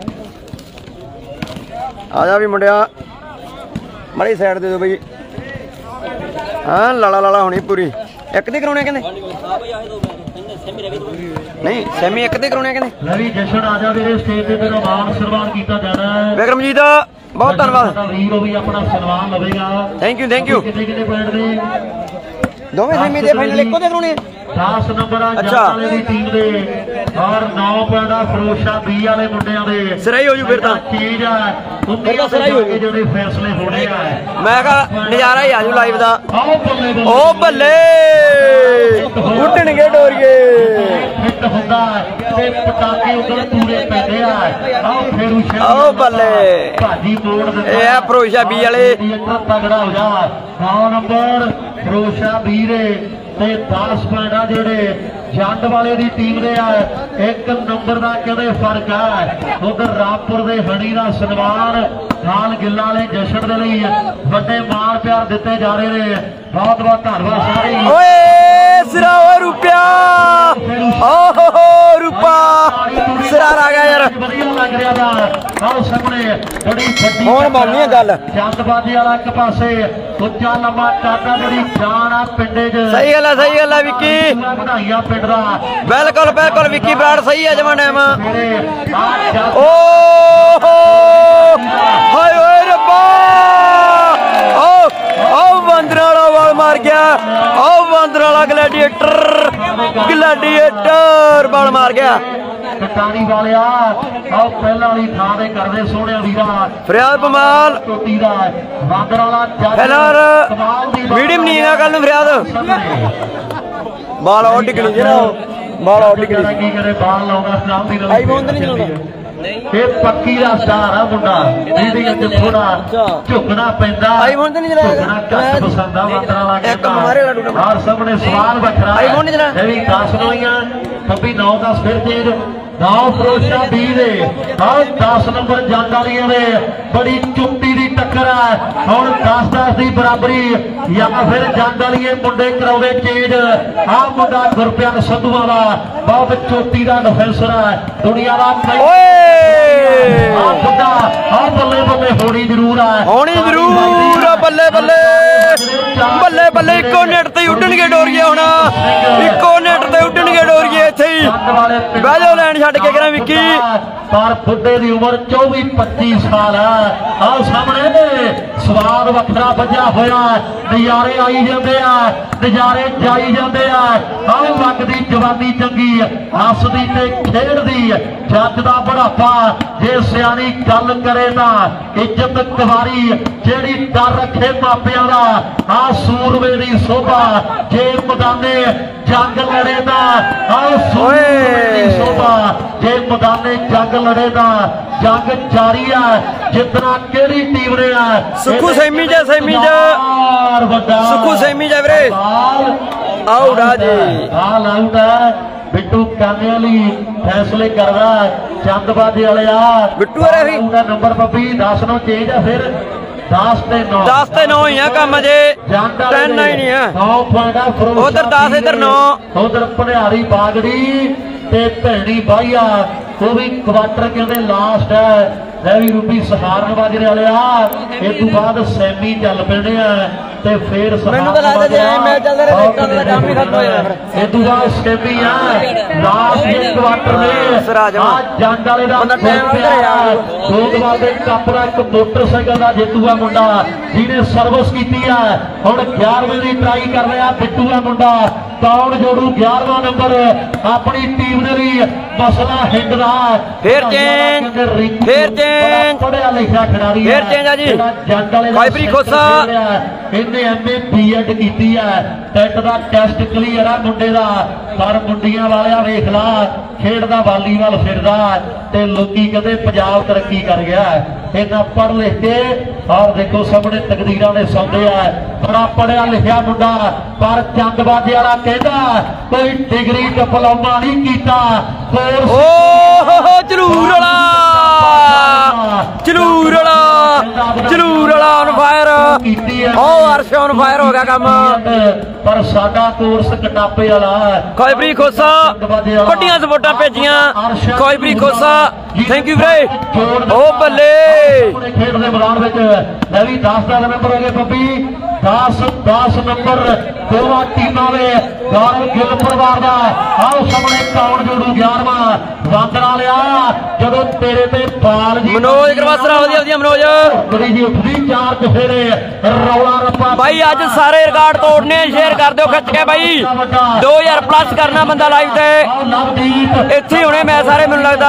आजा भी मुंडिया, बड़ी साइड दे दो बई। हाँ लाला लाला होनी पूरी। एक दी कराने कहते नहीं, सैमी एक दी कराने कहते। लवी जशन आजा मेरे स्टेज ते तेरा मान सन्मान कीता जाना है। विक्रमजीत बहुत धन्यवाद, वीर भी अपना सन्मान लवेगा। Thank you thank you. कितने पॉइंट दे दोवें सैमी दे फाइनल इक्को दे कराने। 10 नंबर जाले दी टीम दे और 9 पॉइंट फिरोज शाह बी वाले मुंडियां दे सिराई हो जू फिर तां। चीज है फिर तो सिराई हो गई, ਜਿਹੜੇ फैसले होने है। मैं कहा नजारा ही आजू लाइव दा। ओ बल्ले उड्डणगे डोरिए, हिट हुंदा ते पटाके उधर पूरे पैंदे आ। आओ फिरोज शाह ओ बल्ले भाजी मोड़ दिंदा। ए आ फिरोज शाह बी वाले तगड़ा हो जा। 9 नंबर फिरोज शाह बी दे ते 10 पॉइंट ਜਿਹੜੇ ਜੰਡ ਵਾਲੇ ਦੀ ਟੀਮ ਦੇ ਆ। 1 ਨੰਬਰ ਦਾ ਕਹਿੰਦੇ ਫਰਕ ਹੈ। ਉਧਰ ਰਾਮਪੁਰ ਦੇ ਹਣੀ ਦਾ ਸਨਮਾਨ ਨਾਲ ਗਿੱਲਾ ਵਾਲੇ ਜਸ਼ਨ ਦੇ ਲਈ ਵੱਡੇ ਮਾਣ ਪਿਆਰ ਦਿੱਤੇ ਜਾ ਰਹੇ ਨੇ। ਬਹੁਤ ਬਹੁਤ ਧੰਨਵਾਦ ਸਾਰੇ। ਓਏ ਸਿਰਾ ਓ ਰੁਪਿਆ, ਓਹੋ ਰੁਪਾ ਸਿਰਾ ਆ ਗਿਆ ਯਾਰ, ਵਧੀਆ ਲੱਗ ਰਿਹਾ ਦਾ। ਆਓ ਸਾਹਮਣੇ ਬੜੀ ਵੱਡੀ ਹੁਣ ਬਣਨੀ ਗੱਲ। ਚੰਦਬਾਜੀ ਵਾਲਾ ਇੱਕ ਪਾਸੇ, ਉੱਚਾ ਲੰਮਾ ਕਾਟਾ ਜਿਹੜੀ ਜਾਨ ਆ ਪਿੰਡੇ 'ਚ। ਸਹੀ ਗੱਲ ਹੈ ਵਿੱਕੀ, ਵਧਾਈਆਂ ਪਿੰਡ ਦਾ। ਬਿਲਕੁਲ ਬਿਲਕੁਲ ਵਿੱਕੀ ਬਰਾੜ ਸਹੀ ਹੈ ਜਮਾ ਟਾਈਮ। ਓ ਹਾਏ ਓਏ ਰੱਬਾ, ਓ ਬਾਂਦਰਾਂ ਵਾਲਾ ਵਾਲ ਮਾਰ ਗਿਆ। ਓ ਬਾਂਦਰਾਂ ਵਾਲਾ ਗਲੈਡੀਏਟਰ ਬਾਲ ਮਾਰ ਗਿਆ। ਕਟਾਣੀ ਵਾਲਿਆ ਆਓ ਪਹਿਲਾਂ ਵਾਲੀ ਥਾਂ ਤੇ ਕਰਦੇ ਸੋਹਣਿਆ ਵੀਰਾ। ਫਰਿਆਦ ਪਮਾਲ ਟੋਟੀ ਦਾ ਬਾਂਦਰ ਵਾਲਾ ਫਿਲਹਾਲ ਮੀਡੀਅਮ ਨਹੀਂ ਹੈਗਾ ਕੱਲ ਨੂੰ ਫਰਿਆਦ। ਬਾਲ ਆਉਟ ਨਿਕਲੀ ਜਿਹੜਾ ਬਾਲ ਆਉਟ ਨਿਕਲੀ। ਕੀ ਕਰੇ ਬਾਲ ਲਾਉਂਦਾ ਸਟਾਮ ਦੀ ਆਈਫੋਨ ਤੇ ਨਹੀਂ ਲਾਉਂਦਾ। ਇਹ ਪੱਕੀ ਦਾ ਸਟਾਰ ਆ ਮੁੰਡਾ, ਇਹਦੇ ਅੱਗੇ ਥੋੜਾ ਝੁਕਣਾ ਪੈਂਦਾ। ਆਈਫੋਨ ਤੇ ਨਹੀਂ ਚਲਾਇਆ, ਝੁਕਣਾ ਘੱਟ ਪਸੰਦ ਆ ਬਾਂਦਰ ਵਾਲਾ। ਇੱਕ ਮਾਰੇ ਵਾਲਾ ਟੂਟਾ ਹਰ ਸਾਹਮਣੇ ਸਵਾਲ ਵੱਖਰਾ। ਆਈਫੋਨ ਨਹੀਂ ਚਲਾਇਆ। ਇਹ ਵੀ 10 ਨੋਈਆਂ ਖੱਬੀ 9-10 ਫਿਰ ਤੇਜ 9 ਫਿਰੋਜ਼ ਸ਼ਾਹ 20 ਦੇ। ਆਹ 10 ਨੰਬਰ ਜੰਡ ਵਾਲੀਆਂ ਦੇ ਬੜੀ ਚੁੱਪੀ ਦੀ ਟੱਕਰ ਆ। ਹੁਣ 10-10 ਦੀ ਬਰਾਬਰੀ ਜਾਂ ਫਿਰ ਜੰਡ ਵਾਲੀਏ ਮੁੰਡੇ ਕਰਾਉਂਦੇ ਚੇਂਜ। ਆਹ ਮੁੰਡਾ ਗੁਰਪਿਆਰ ਸੰਧੂਆਂ ਦਾ ਬਹੁਤ ਚੋਟੀ ਦਾ ਡਿਫੈਂਸਰ ਹੈ ਦੁਨੀਆ ਦਾ। ਓਏ ਆਹ ਮੁੰਡਾ ਆਹ ਬੱਲੇ ਬੱਲੇ ਹੋਣੀ ਜ਼ਰੂਰ ਆ, ਹੋਣੀ ਜ਼ਰੂਰ ਆ। ਬੱਲੇ ਬੱਲੇ ਬੱਲੇ ਬੱਲੇ ਇੱਕੋ ਨੈਟ ਤੇ ਉੱਡਣਗੇ ਡੋਰੀਏ। ਹੁਣ ਇੱਕੋ ਨੈਟ ਤੇ ਉੱਡਣਗੇ ਡੋਰੀਏ। ਇੱਥੇ ਹੀ ਬਹਿ ਜਾਓ ਲੈਣ ਛੱਡ ਕੇ ਕਰਾਂ ਵਿੱਕੀ। ਪਰ ਬੁੱਢੇ ਦੀ ਉਮਰ 24-25 ਸਾਲ ਹੈ। ਆਹ ਸਾਹਮਣੇ ਸਵਾਦ ਵੱਖਰਾ ਵੱਜਿਆ ਹੋਇਆ, ਨਜ਼ਾਰੇ ਆਈ ਜਾਂਦੇ ਆ, ਨਜ਼ਾਰੇ ਜਾਈ ਜਾਂਦੇ ਆ। ਆਹ ਲੱਗਦੀ ਜਵਾਨੀ ਚੰਗੀ, ਹੱਸਦੀ ਤੇ ਖੇਡਦੀ ਜੱਜ ਦਾ ਬੁਢਾਪਾ। ਜੇ ਸਿਆਣੀ ਗੱਲ ਕਰੇ ਤਾਂ ਇੱਜ਼ਤ ਕੁਵਾਰੀ, ਜਿਹੜੀ ਡਰ ਰੱਖੇ ਮਾਪਿਆਂ ਦਾ। ਆਹ ਸੂਰਮੇ ਦੀ ਸੋਭਾ, ਜੇ ਮੈਦਾਨੇ ਜੰਗ ਲੜੇ ਤਾਂ ਆਹ ਸੂਰਮੇ ਦੀ ਸੋਭਾ, ਜੇ ਮੈਦਾਨੇ ਜੰਗ ਲੜੇ ਤਾਂ ਜੰਗ ਜਾਰੀ ਆ। ਜਿੱਤਣਾ ਕਿਹੜੀ ਟੀਮ ਨੇ ਆ। ਸੁੱਖੂ ਸੈਮੀ ਜਾ ਸੁੱਖੂ ਸੈਮੀ ਜਾ ਵੀਰੇ ਆਊਟ ਆ ਜੀ। ਆਲ ਆਊਟ ਹੈ ਬਿੱਟੂ ਕਾਨੇ ਵਾਲੀ ਫੈਸਲੇ ਕਰਦਾ ਚੰਦਬਾਜੀ ਵਾਲਿਆ। ਬਿੱਟੂ ਆ ਰਹੀ ਨੰਬਰ ਪੱਪੀ 10 ਨੂੰ ਚੇਂਜ ਆ। ਫਿਰ 10 ਤੇ 9 10 ਤੇ 9 ਹੀ ਆ ਕੰਮ ਅਜੇ 10 ਨਹੀਂ ਆ। 9 ਪੁਆਇੰਟ ਆ ਫਿਰੋਜ਼ ਉਧਰ 10 ਇਧਰ 9। ਉਧਰ ਭਨਿਆਰੀ ਬਾਗੜੀ ਤੇ ਭੈਣੀ ਬਾਈਆ, ਉਹ ਵੀ ਕੁਆਟਰ ਕਹਿੰਦੇ ਲਾਸਟ ਹੈ। ਲੈ ਵੀ ਰੂਪੀ ਸਹਾਰਨ ਬਾਜਰੇ ਵਾਲਿਆ ਇਸ ਤੋਂ ਬਾਅਦ ਸੈਮੀ ਚੱਲ ਪੈਣੇ ਆ ਤੇ ਫੇਰ ਮੈਨੂੰ ਤਾਂ ਲੱਗਦਾ ਜੇ ਐ ਮੈਚ ਚੱਲਦਾ ਰਹੇ ਤਾਂ ਕੰਮ ਹੀ ਖਤਮ ਹੋ ਜਾਣਾ ਫਿਰ ਇਹ ਤੋਂ ਬਾਅਦ ਸੈਮੀ ਆ ਲਾਸਟ ਇੱਕ ਕੁਆਟਰ ਦੇ ਆ ਜੰਡ ਵਾਲੇ ਦਾ ਗੋਦਵਾਲ ਦੇ ਕੱਪ ਦਾ ਇੱਕ ਮੋਟਰਸਾਈਕਲ ਦਾ ਜੇਤੂਆ ਮੁੰਡਾ ਜਿਹਨੇ ਸਰਵਿਸ ਕੀਤੀ ਆ ਹੁਣ 11ਵੇਂ ਦੀ ਟਰਾਈ ਕਰ ਰਿਹਾ ਬਿੱਟੂ ਦਾ ਮੁੰਡਾ ਕੌਣ ਜੋੜੂ 11ਵਾਂ ਨੰਬਰ ਆਪਣੀ ਟੀਮ ਦੇ ਲਈ ਮਸਲਾ ਹਿੰਦ ਦਾ ਫੇਰ ਚੇਂਜ ਪੜਿਆ ਲਿਖਿਆ ਖਿਡਾਰੀ ਫੇਰ ਚੇਂਜ ਆ ਜੀ ਫਾਈਬਰੀ ਖੋਸਾ ਇਹਨੇ ਐਮਏ ਬੀਐਡ ਕੀਤੀ ਹੈ ਟੈਟ ਦਾ ਟੈਸਟ ਕਲੀਅਰ ਆ ਮੁੰਡੇ ਦਾ ਪਰ ਮੁੰਡੀਆਂ ਵਾਲਿਆ ਵੇਖ ਲਾ ਖੇਡਦਾ ਵਾਲੀਬਾਲ ਫਿਰਦਾ ਤੇ ਲੋਕੀ ਕਹਿੰਦੇ ਪੰਜਾਬ ਤਰੱਕੀ ਕਰ ਗਿਆ ਇਹਨਾਂ ਪੜ੍ਹ ਲਿਖ ਕੇ ਔਰ ਦੇਖੋ ਸਾਹਮਣੇ ਤਕਦੀਰਾਂ ਦੇ ਸੌਦੇ ਆ ਬੜਾ ਪੜਿਆ ਲਿਖਿਆ ਮੁੰਡਾ ਪਰ ਚੰਦਬਾਜ਼ੇ ਵਾਲਾ ਕਹਿੰਦਾ ਕੋਈ ਡਿਗਰੀ ਡਿਪਲੋਮਾ ਨਹੀਂ ਕੀਤਾ ਕੋਰਸ ਓਹ ਜ਼ਰੂਰ ਵਾਲਾ ਔਨ ਫਾਇਰ ਓ ਅਰਸ਼ ਔਨ ਫਾਇਰ ਹੋ ਗਿਆ ਕੰਮ ਪਰ ਸਾਡਾ ਕੋਰਸ ਕਟਾਪੇ ਵਾਲਾ ਖੋਇਬਰੀ ਖੋਸਾ ਵੱਡੀਆਂ ਸਪੋਰਟਾਂ ਭੇਜੀਆਂ ਖੋਇਬਰੀ ਖੋਸਾ ਥੈਂਕ ਯੂ ਵੀਰੇ ਓ ਬੱਲੇ ਖੇਡ ਦੇ ਮੈਦਾਨ ਵਿੱਚ ਲੈ ਵੀ 10 ਦਾ ਨੰਬਰ ਹੋ ਗਏ ਬੱਬੀ 10 ਨੰਬਰ ਦੋਵਾਂ ਟੀਮਾਂ ਦੇ ਗੌਰਵ ਗਿੱਲ ਪਰਿਵਾਰ ਦਾ ਆਓ ਸਾਹਮਣੇ ਕੌਣ ਜੋੜੂ 11ਵਾਂ ਵਾਂਦਰਾ ਲਿਆ ਜਦੋਂ ਤੇਰੇ ਤੇ ਬਾਲ ਜੀ ਮਨੋਜ ਗਰਵਾਸਰਾ ਵਧੀਆ ਮਨੋਜ ਬੜੀ ਜੀ ਉੱਠਦੀ ਚਾਰ ਚਫੇਰੇ ਰੌਲਾ ਰੱਪਾ ਬਾਈ ਅੱਜ ਸਾਰੇ ਰਿਕਾਰਡ ਤੋੜਨੇ ਸ਼ੇਅਰ ਕਰ ਦਿਓ ਖਿੱਚ ਕੇ ਬਾਈ 2000 ਪਲੱਸ ਕਰਨਾ ਬੰਦਾ ਲਾਈਵ ਤੇ ਲਵਦੀਪ ਇੱਥੇ ਹੁਣੇ ਮੈਂ ਸਾਰੇ ਮੈਨੂੰ ਲੱਗਦਾ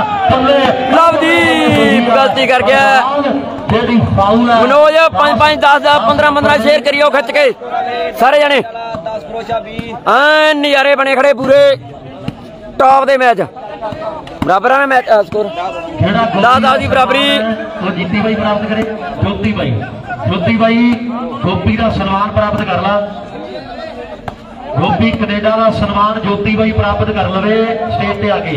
ਲਵਦੀਪ ਗਲਤੀ ਕਰ ਗਿਆ ਜਿਹੜੀ ਫਾਉਲ ਹੈ ਮਨੋਜ 5 10 15 ਸ਼ੇਅਰ ਕਰਿਓ ਖਿੱਚ ਕੇ ਸਾਰੇ ਜਣੇ 10 ਫਰੋਸ਼ਾ 20 ਐ ਨਜ਼ਾਰੇ ਬਣੇ ਖੜੇ ਪੂਰੇ ਟੌਪ ਦੇ ਮੈਚ ਬਰਾਬਰ ਆ ਮੈਚ ਸਕੋਰ 10 ਦੀ ਬਰਾਬਰੀ ਉਹ ਜੀਤੀ ਬਾਈ ਪ੍ਰਾਪਤ ਕਰੇ ਜੋਤੀ ਬਾਈ ਗੋਪੀ ਦਾ ਸਨਮਾਨ ਪ੍ਰਾਪਤ ਕਰ ਲਾ ਗੋਪੀ ਕੈਨੇਡਾ ਦਾ ਸਨਮਾਨ ਜੋਤੀ ਬਾਈ ਪ੍ਰਾਪਤ ਕਰ ਲਵੇ ਸਟੇਜ ਤੇ ਆ ਕੇ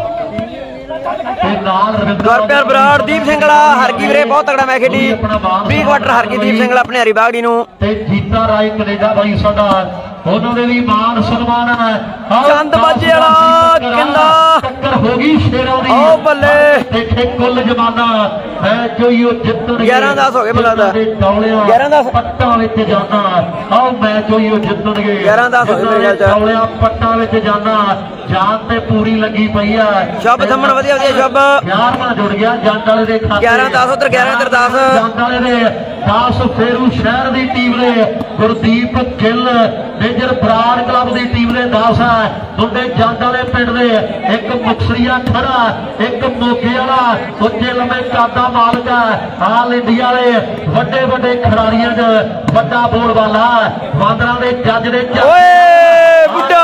ਤੇ ਨਾਲ ਗੁਰਪਿਆਰ ਬਰਾੜ ਦੀਪ ਸਿੰਘ ਵਾਲਾ ਹਰਕੀ ਵੀਰੇ ਬਹੁਤ ਤਗੜਾ ਮੈਚ ਖੇਡੀ 20 ਕੁਆਟਰ ਹਰਕੀ ਦੀਪ ਸਿੰਘ ਵਾਲਾ ਆਪਣੇ ਹਰੀ ਬਾਗੜੀ ਨੂੰ ਤੇ ਜੀਤਾ ਰਾਏ ਕੈਨੇਡਾ ਬਾਈ ਸਾਡਾ ਉਹਨਾਂ ਦੇ ਵੀ ਮਾਨ ਸਨਮਾਨ ਹੈ ਚੰਦ ਬਾਜੇ ਵਾਲਾ ਕਹਿੰਦਾ ਟੱਕਰ ਹੋ ਗਈ ਸ਼ੇਰਾਂ ਦੀ ਓ ਬੱਲੇ ਦੇਖੇ ਕੁੱਲ ਜਮਾਨਾ ਹੈ ਜੋ ਜਿੱਤਣਗੇ 11-10 ਹੋ ਗਏ ਮੈਨੂੰ ਲੱਗਦਾ 11-10 ਪੱਟਾਂ ਵਿੱਚ ਜਾਣਾ ਆਓ ਮੈਚ ਹੋਈ ਉਹ ਜਿੱਤਣਗੇ 11-10 ਹੋ ਗਏ ਡੌਲਿਆਂ ਪੱਟਾਂ ਵਿੱਚ ਜਾਣਾ ਜਾਨ ਤੇ ਪੂਰੀ ਲੱਗੀ ਪਈ ਆ ਸ਼ਬ ਥੰਮਣ ਵਧੀਆ ਸ਼ਬ 11ਵਾਂ ਜੁੜ ਗਿਆ ਜੰਡ ਵਾਲੇ ਦੇ ਖਾਤੇ 11-10 ਉਧਰ 11-10 ਜੰਡ ਵਾਲੇ ਦੇ 10 ਫੇਰੂ ਸ਼ਹਿਰ ਦੀ ਟੀਮ ਨੇ ਗੁਰਦੀਪ ਗਿੱਲ ਮੇਜਰ ਬਰਾੜ ਕਲੱਬ ਦੀ ਟੀਮ ਦੇ 10 ਹੈ ਮੁੰਡੇ ਜੰਡ ਵਾਲੇ ਪਿੰਡ ਦੇ ਇੱਕ ਮੁਕਸਰੀਆ ਖੜਾ ਇੱਕ ਮੋਗੇ ਵਾਲਾ ਉੱਚੇ ਲੰਮੇ ਕਾਦਾ ਮਾਲਕ ਹੈ ਆਲ ਇੰਡੀਆ ਵਾਲੇ ਵੱਡੇ ਖਿਡਾਰੀਆਂ 'ਚ ਵੱਡਾ ਬੋਲ ਵਾਲਾ ਵਾਂਦਰਾਂ ਦੇ ਜੱਜ ਦੇ ਓਏ ਬੁੱਢਾ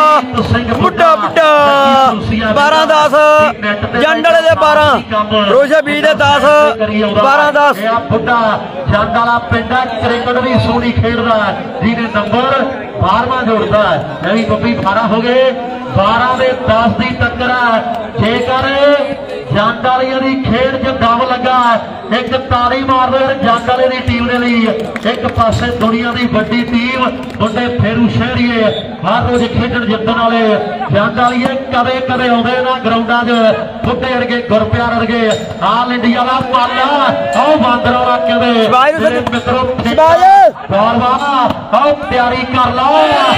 12-10 ਜੰਡ ਵਾਲੇ ਦੇ 12 ਰੋਸ਼ਾ ਬੀ ਦੇ 10 12-10 ਬੁੱਢਾ ਜੰਡ ਵਾਲਾ ਪਿੰਡ ਕ੍ਰਿਕਟ ਵੀ ਸੋਹਣੀ ਖੇਡਦਾ ਜਿਹਦੇ ਨੰਬਰ 12ਵਾਂ ਜੋੜਦਾ ਹੈ ਵੀ ਬੱਬੀ 12 ਹੋ ਗਏ 12 ਦੇ 10 ਦੀ ਟੱਕਰ ਜੇਕਰ ਜੰਡ ਵਾਲਿਆਂ ਦੀ ਖੇਡ 'ਚ ਦਮ ਲੱਗਾ ਇੱਕ ਤਾੜੀ ਮਾਰ ਦੋ ਜੰਡ ਵਾਲੇ ਦੀ ਟੀਮ ਦੇ ਲਈ ਇੱਕ ਪਾਸੇ ਦੁਨੀਆ ਦੀ ਵੱਡੀ ਟੀਮ ਮੁੰਡੇ ਫੇਰੂ ਸ਼ਹਿਰੀਏ ਹਰ ਰੋਜ਼ ਖੇਡਣ ਜਿੱਤਣ ਵਾਲੇ ਜੰਡ ਵਾਲੀਏ ਕਦੇ ਆਉਂਦੇ ਨਾ ਗਰਾਊਂਡਾਂ 'ਚ ਬੁੱਢੇ ਵਰਗੇ ਗੁਰਪਿਆਰ ਵਰਗੇ ਆਲ ਇੰਡੀਆ ਦਾ ਪਾਲਾ ਆਓ ਬਾਂਦਰਾਂ ਵਾਲਾ ਕਹਿੰਦੇ ਮਿੱਤਰੋ ਵਾਹ ਆਓ ਤਿਆਰੀ ਕਰ ਲਾ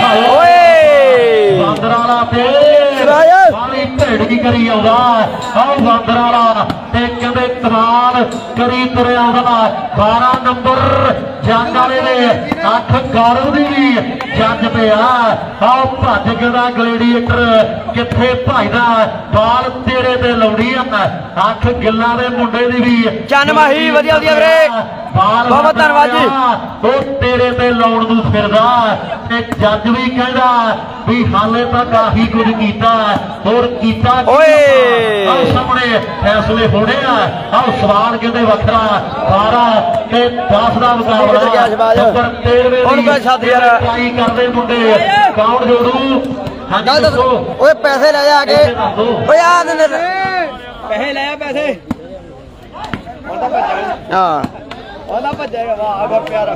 ਓਏ ਬਾਂਦਰਾਂ ਵਾਲਾ ਤੇ ਸਾਰੀ ਢੇੜ ਕੀ ਕਰੀ ਆਉਂਦਾ ਆਓ ਬਾਂਦਰਾਂ ਵਾਲਾ ਤੇ ਕਹਿੰਦੇ ਕਮਾਲ ਕਰੀ ਤੁਰਿਆ ਆਉਂਦਾ 12 ਨੰਬਰ ਜੰਡ ਵਾਲੇ ਦੇ 8 ਗੌਰਵ ਦੀ ਵੀ ਜੱਜ ਤੇ ਆਓ ਭੱਜ ਗਿਆ ਗਲੇਡੀਏਟਰ ਕਿੱਥੇ ਭਜਦਾ ਬਾਲ ਤੇਰੇ ਤੇ ਲਾਉਣੀ ਆ 8 ਗਿੱਲਾਂ ਦੇ ਮੁੰਡੇ ਦੀ ਵੀ ਚੰਨ ਮਾਹੀ ਵਧੀਆ ਵੀਰੇ ਬਹੁਤ ਧੰਨਵਾਦ ਜੀ ਉਹ ਤੇਰੇ ਤੇ ਲਾਉਣ ਨੂੰ ਫਿਰਦਾ ਤੇ ਜੱਜ ਵੀ ਕਹਿੰਦਾ ਵੀ ਹਾਲੇ ਤੱਕ ਆਹੀ ਕੁਝ ਕੀਤਾ ਹੋਰ ਕੀਤਾ ਓਏ ਆਹ ਸਾਹਮਣੇ ਫੈਸਲੇ ਹੋਣੇ ਆ ਆਹ ਸਵਾਲ ਕਹਿੰਦੇ ਵੱਖਰਾ 12 ਤੇ 10 ਦਾ ਮੁਕਾਬਲਾ ਨੰਬਰ 13 ਦੀ ਟਰਾਈ ਕਰਦੇ ਮੁੰਡੇ ਕੌਣ ਜੋੜੂ ਗੱਲ ਦੱਸੋ ਓਏ ਪੈਸੇ ਲੈ ਜਾ ਆ ਕੇ ਓਏ ਆ ਪੈਸੇ ਲੈ ਆ ਪੈਸੇ ਹਾਂ ਉਹਦਾ ਭੱਜੇਗਾ ਵਾਹ ਅਗਰ ਪਿਆਰਾ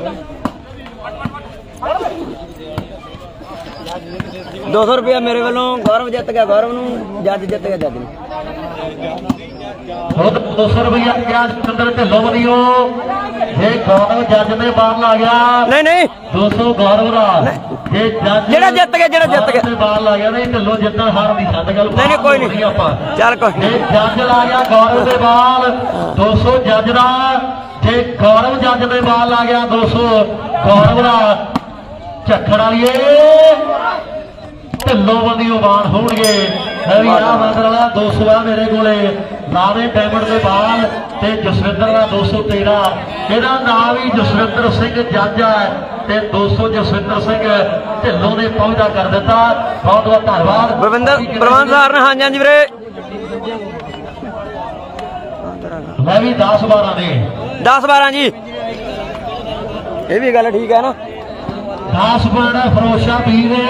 200 ਰੁਪਇਆ ਮੇਰੇ ਵੱਲੋਂ ਗੌਰਵ ਜਿੱਤ ਗਿਆ ਗੌਰਵ ਨੂੰ ਜੱਜ ਜਿੱਤ ਗਿਆ ਜੱਜ ਨੂੰ खुद 200 रुपया क्या सिकंदर ढिल्लों वलियो ये गौरव जज ने बाहर ला गया नहीं नहीं 200 गौरव दा ये जज ਜਿਹੜਾ ਜਿੱਤ ਗਿਆ बाहर ला गया नहीं ढिल्लों जितना हार नहीं साथ गल नहीं कोई नहीं ਆਪਾਂ ਚੱਲ ਕੋਈ ये जज ला गया गौरव दे बाल 200 जज दा जे गौरव जज दे बाल ला गया 200 गौरव दा झक्खड़ वालीए ढिल्लों बंदियों बाल होणगे भी आ मंदर वाला 200 आ मेरे कोले नावे डायमंड के बाल ते जसविंदर का 213 ਇਹਦਾ नाम ही जसविंदर सिंह जज है ते 200 जसविंदर सिंह ढिल्लों ने पहुंचा कर दिता बहुत बहुत धन्यवाद ਬਲਵਿੰਦਰ ਪ੍ਰਵਾਨ ਸਾਹਿਬ ਨੇ ਹਾਂਜੀ ਵੀਰੇ मैं भी 10-12 ने 10-12 ਜੀ ਇਹ ਵੀ ਗੱਲ ਠੀਕ ਹੈ ਨਾ 10-12 फरोशा भी ने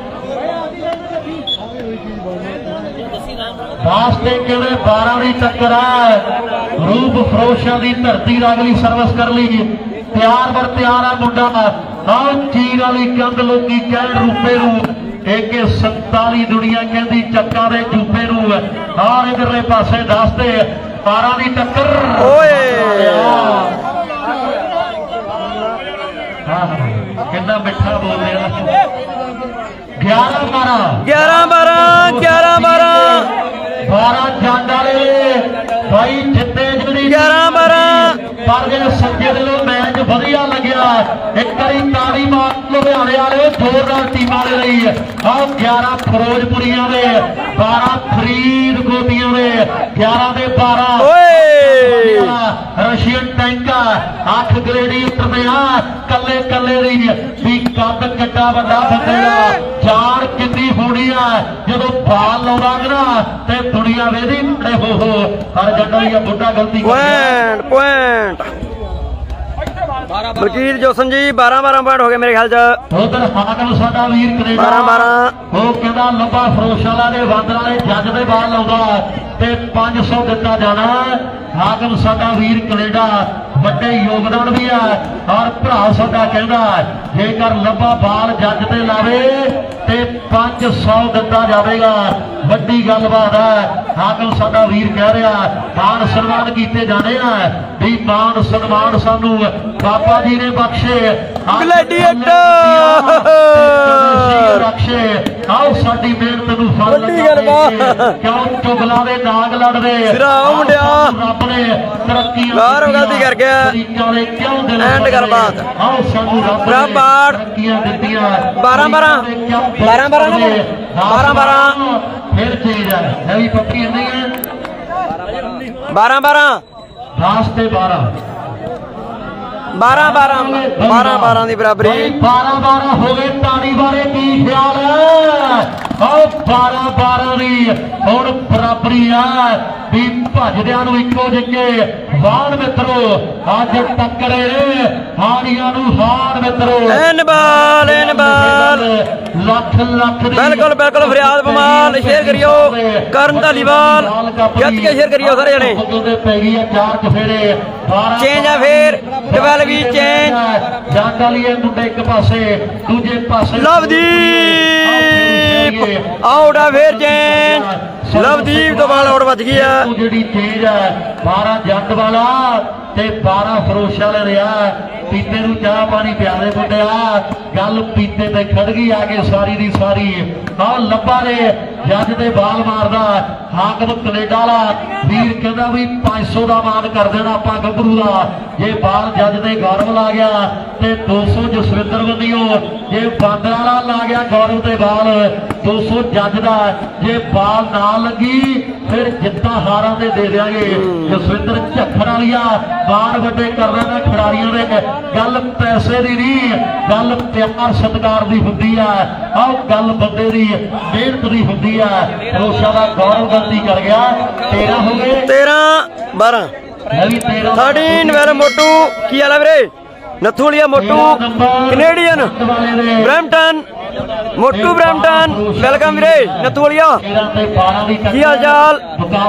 10 ਤੇ ਕਿਹੜੇ 12 ਦੀ ਟੱਕਰ ਹੈ ਰੂਪ ਫਰੋਸ਼ਾਂ ਦੀ ਧਰਤੀ ਦਾ ਅਗਲੀ ਸਰਵਿਸ ਕਰ ਲਈ ਤਿਆਰ ਬਰ ਤਿਆਰ ਆ ਮੁੰਡਾ ਆਹ ਚੀਰ ਵਾਲੀ ਕੰਧ ਲੋਕੀ ਕਹਿਣ ਰੂਪੇ ਨੂੰ AK 47 ਦੁਨੀਆ ਕਹਿੰਦੀ ਚੱਕਾ ਦੇ ਜੂਪੇ ਨੂੰ ਆਹ ਇਧਰਲੇ ਪਾਸੇ 10 ਤੇ 12 ਦੀ ਟੱਕਰ ਓਏ ਕਿੰਨਾ ਮਿੱਠਾ ਬੋਲਦੇ ਆ 11-12 12 ਜੰਡ ਵਾਲੇ ਭਾਈ ਜਿੱਤੇ ਜਿਹੜੀ 11-12 ਪਰ ਜੇ ਸੱਜੇ ਦਿਲੋਂ ਮੈਚ ਵਧੀਆ ਲੱਗਿਆ ਇੱਕ ਵਾਰੀ ਤਾੜੀ ਮਾਰ ਲੁਧਿਆਣੇ ਵਾਲੇ ਜ਼ੋਰਦਾਰ ਟੀਮ ਵਾਲੇ ਲਈ ਆਹ 11 ਫਿਰੋਜ਼ਪੁਰੀਆਂ ਦੇ 12 ਫਰੀਦਕੋਟੀਆਂ ਦੇ 11 ਦੇ 12 ਓਏ ਰਸ਼ੀਅਨ ਟੈਂਕਾ 8 ਗ੍ਰੇਡੀ ਉੱਤਰਦੇ ਆ ਕੱਲੇ ਕੱਲੇ ਦੀ ਵੀ ਕੱਦ ਕਿੱਡਾ ਵੱਡਾ ਬੰਦੇਗਾ ਜਾਨ ਕਿੰਨੀ ਹੋਣੀ ਆ ਜਦੋਂ ਬਾਲ ਲਾਉਂਦਾ ਨਾ ਤੇ ਦੁਨੀਆ ਵੇਦੀ ਬੜੇ ਹੋ ਹਰ ਜੰਡਲੀ ਬੁੱਢਾ ਗਲਤੀ ਪੁਆਇੰਟ ਬਲਕੀਰ ਜੋਸਨ ਜੀ 12-12 ਪੁਆਇੰਟ ਹੋ ਗਏ ਮੇਰੇ ਖਿਆਲ ਚ ਉਧਰ ਹਾਕਮ ਸਾਡਾ ਵੀਰ ਕੈਨੇਡਾ 12-12 ਉਹ ਕਹਿੰਦਾ ਲੱਭਾ ਫਰੋਸ਼ਾਲਾ ਦੇ ਬਾਂਦਰ ਵਾਲੇ ਜੱਜ ਦੇ ਬਾਲ ਲਾਉਂਦਾ ਤੇ 500 ਦਿੱਤਾ ਜਾਣਾ ਹਾਕਮ ਸਾਡਾ ਵੀਰ ਕੈਨੇਡਾ ਵੱਡੇ ਯੋਗਦਾਨ ਵੀ ਆ ਔਰ ਭਰਾ ਸਾਡਾ ਕਹਿੰਦਾ ਜੇਕਰ ਲੱਭਾ ਬਾਲ ਜੱਜ ਤੇ ਲਾਵੇ ਤੇ 500 ਦਿੱਤਾ ਜਾਵੇਗਾ ਵੱਡੀ ਗੱਲਬਾਤ ਹੈ ਹਾਕਮ ਸਾਡਾ ਵੀਰ ਕਹਿ ਰਿਹਾ ਮਾਨ ਸਨਮਾਨ ਕੀਤੇ ਜਾਣੇ ਆ ਵੀ ਮਾਨ ਸਨਮਾਨ ਸਾਨੂੰ ਬਾਬਾ ਜੀ ਨੇ ਬਖਸ਼ੇ ਗਲੈਡੀਏਟਰ ਬਖਸ਼ੇ ਆਓ ਸਾਡੀ ਮਿਹਨਤ ਨੂੰ ਫਲ ਲੱਗੇ ਕਿਉਂ ਚੁਗਲਾਂ ਦੇ ਨਾਗ ਲੜਦੇ ਸਿਰਾ ਮੁੰਡਿਆ ਰੱਬ ਨੇ ਤਰੱਕੀਆਂ ਗੌਰਵ ਗਲਤੀ ਕਰ ਗਿਆ ਕਿਉਂ ਦਿਲ ਐਂਡ ਗੱਲਬਾਤ ਆਓ ਸਾਨੂੰ ਰੱਬ ਨੇ ਤਰੱਕੀਆਂ ਦਿੱਤੀਆਂ 12-12 ਫਿਰ ਚੀਜ਼ ਹੈ ਵੀ ਪੱਕੀ ਨਹੀਂ ਹੈ 12-12 10 ਤੇ 12 12 ਦੀ ਬਰਾਬਰੀ 12 ਹੋ ਗਏ ਤਾੜੀ ਬਾਰੇ ਕੀ ਖਿਆਲ ਹੈ ਆਹ 12 ਦੀ ਹੁਣ ਬਰਾਬਰੀ ਆ ਵੀ ਭੱਜਦਿਆਂ ਨੂੰ ਇੱਕੋ ਜਿੱਕੇ ਵਾਣ ਮਿੱਤਰੋ ਅੱਜ ਟੱਕਰੇ ਨੇ ਹਾਰੀਆਂ ਨੂੰ ਹਾਰ ਮਿੱਤਰੋ ਐਨ ਬਾਲ ਲੱਖ ਦੀ ਬਿਲਕੁਲ ਫਰਿਆਦ ਬਮਾਲ ਸ਼ੇਅਰ ਕਰਿਓ ਕਰਨ ਧਾਲੀਵਾਲ ਜਿੱਤ ਕੇ ਸ਼ੇਅਰ ਕਰਿਓ ਸਾਰੇ ਜਣੇ ਪੈ ਗਈ ਆ 4 ਚਫੇਰੇ 12 ਚੇਂਜ ਆ ਫੇਰ 12 ਚੇਂਜ ਜੰਗ ਵਾਲੀਏ ਮੁੰਡੇ ਇੱਕ ਪਾਸੇ ਦੂਜੇ ਪਾਸੇ ਲਵਦੀਪ ਆਊਟ ਆ ਫੇਰ ਚੇਂਜ ਲਵਦੀਪ ਤੋਂ ਬਾਲ ਆਊਟ ਵੱਜ ਗਈ ਆ ਜਿਹੜੀ ਚੀਜ਼ ਹੈ 12 ਜੱਟ ਵਾਲਾ ਤੇ 12 ਫਰੋਸ਼ ਵਾਲੇ ਰਿਹਾ ਪੀਤੇ ਨੂੰ ਚਾਹ ਪਾਣੀ ਪਿਆਰੇ ਮੁੰਡਿਆ ਗੱਲ ਪੀਤੇ ਤੇ ਖੜ ਗਈ ਆ ਕੇ ਸਾਰੀ ਦੀ ਸਾਰੀ ਆਹ ਲੱਭਾ ਨੇ ਜੱਜ ਦੇ ਬਾਲ ਮਾਰਦਾ ਹਾਕਮ ਕੈਨੇਡਾ ਵਾਲਾ ਵੀਰ ਕਹਿੰਦਾ ਵੀ 500 ਦਾ ਮਾਨ ਕਰ ਦੇਣਾ ਆਪਾਂ ਗੱਭਰੂ ਦਾ ਜੇ ਬਾਲ ਜੱਜ ਦੇ ਗੌਰਵ ਲਾ ਗਿਆ ਤੇ 200 ਜਸਵਿੰਦਰ ਬੰਦੀਓ ਜੇ ਬਾਂਦਰ ਵਾਲਾ ਲਾ ਗਿਆ ਗੌਰਵ ਤੇ ਬਾਲ 200 ਜੱਜ ਦਾ ਜੇ ਬਾਲ ਨਾ ਲੱਗੀ ਫਿਰ ਜਿੱਤਾਂ ਹਾਰਾਂ ਤੇ ਦੇ ਦਿਆਂਗੇ ਜਸਵਿੰਦਰ ਝੱਖੜ ਵਾਲੀਆ ਬਾਣ ਵੱਡੇ ਕਰਨਾ ਦਾ ਖਿਡਾਰੀਆਂ ਦੇ ਗੱਲ ਪੈਸੇ ਦੀ ਨਹੀਂ ਗੱਲ ਪਿਆਰ ਸਤਿਕਾਰ ਦੀ ਹੁੰਦੀ ਆ ਆਹ ਗੱਲ ਬੰਦੇ ਦੀ ਮਿਹਨਤ ਦੀ ਹੁੰਦੀ ਆ ਰੋਸ਼ਾ ਦਾ ਗੌਰਵ ਗਲਤੀ ਕਰ ਗਿਆ 13 ਹੋ ਗਏ 13-12 13 ਵੈਲ ਮੋਟੂ ਕੀ ਹਾਲ ਹੈ ਵੀਰੇ ਨੱਥੂ ਵਾਲੀਆ ਮੋਟੂ ਕੈਨੇਡੀਅਨ ਬ੍ਰੈਂਪਟਨ ਮੋਟੂ ਬ੍ਰੈਂਟਨ ਵੈਲਕਮ ਵੀਰੇ ਨੱਥੂ ਵਾਲੀਆ ਕੀ ਹਾਲ ਚਾਲ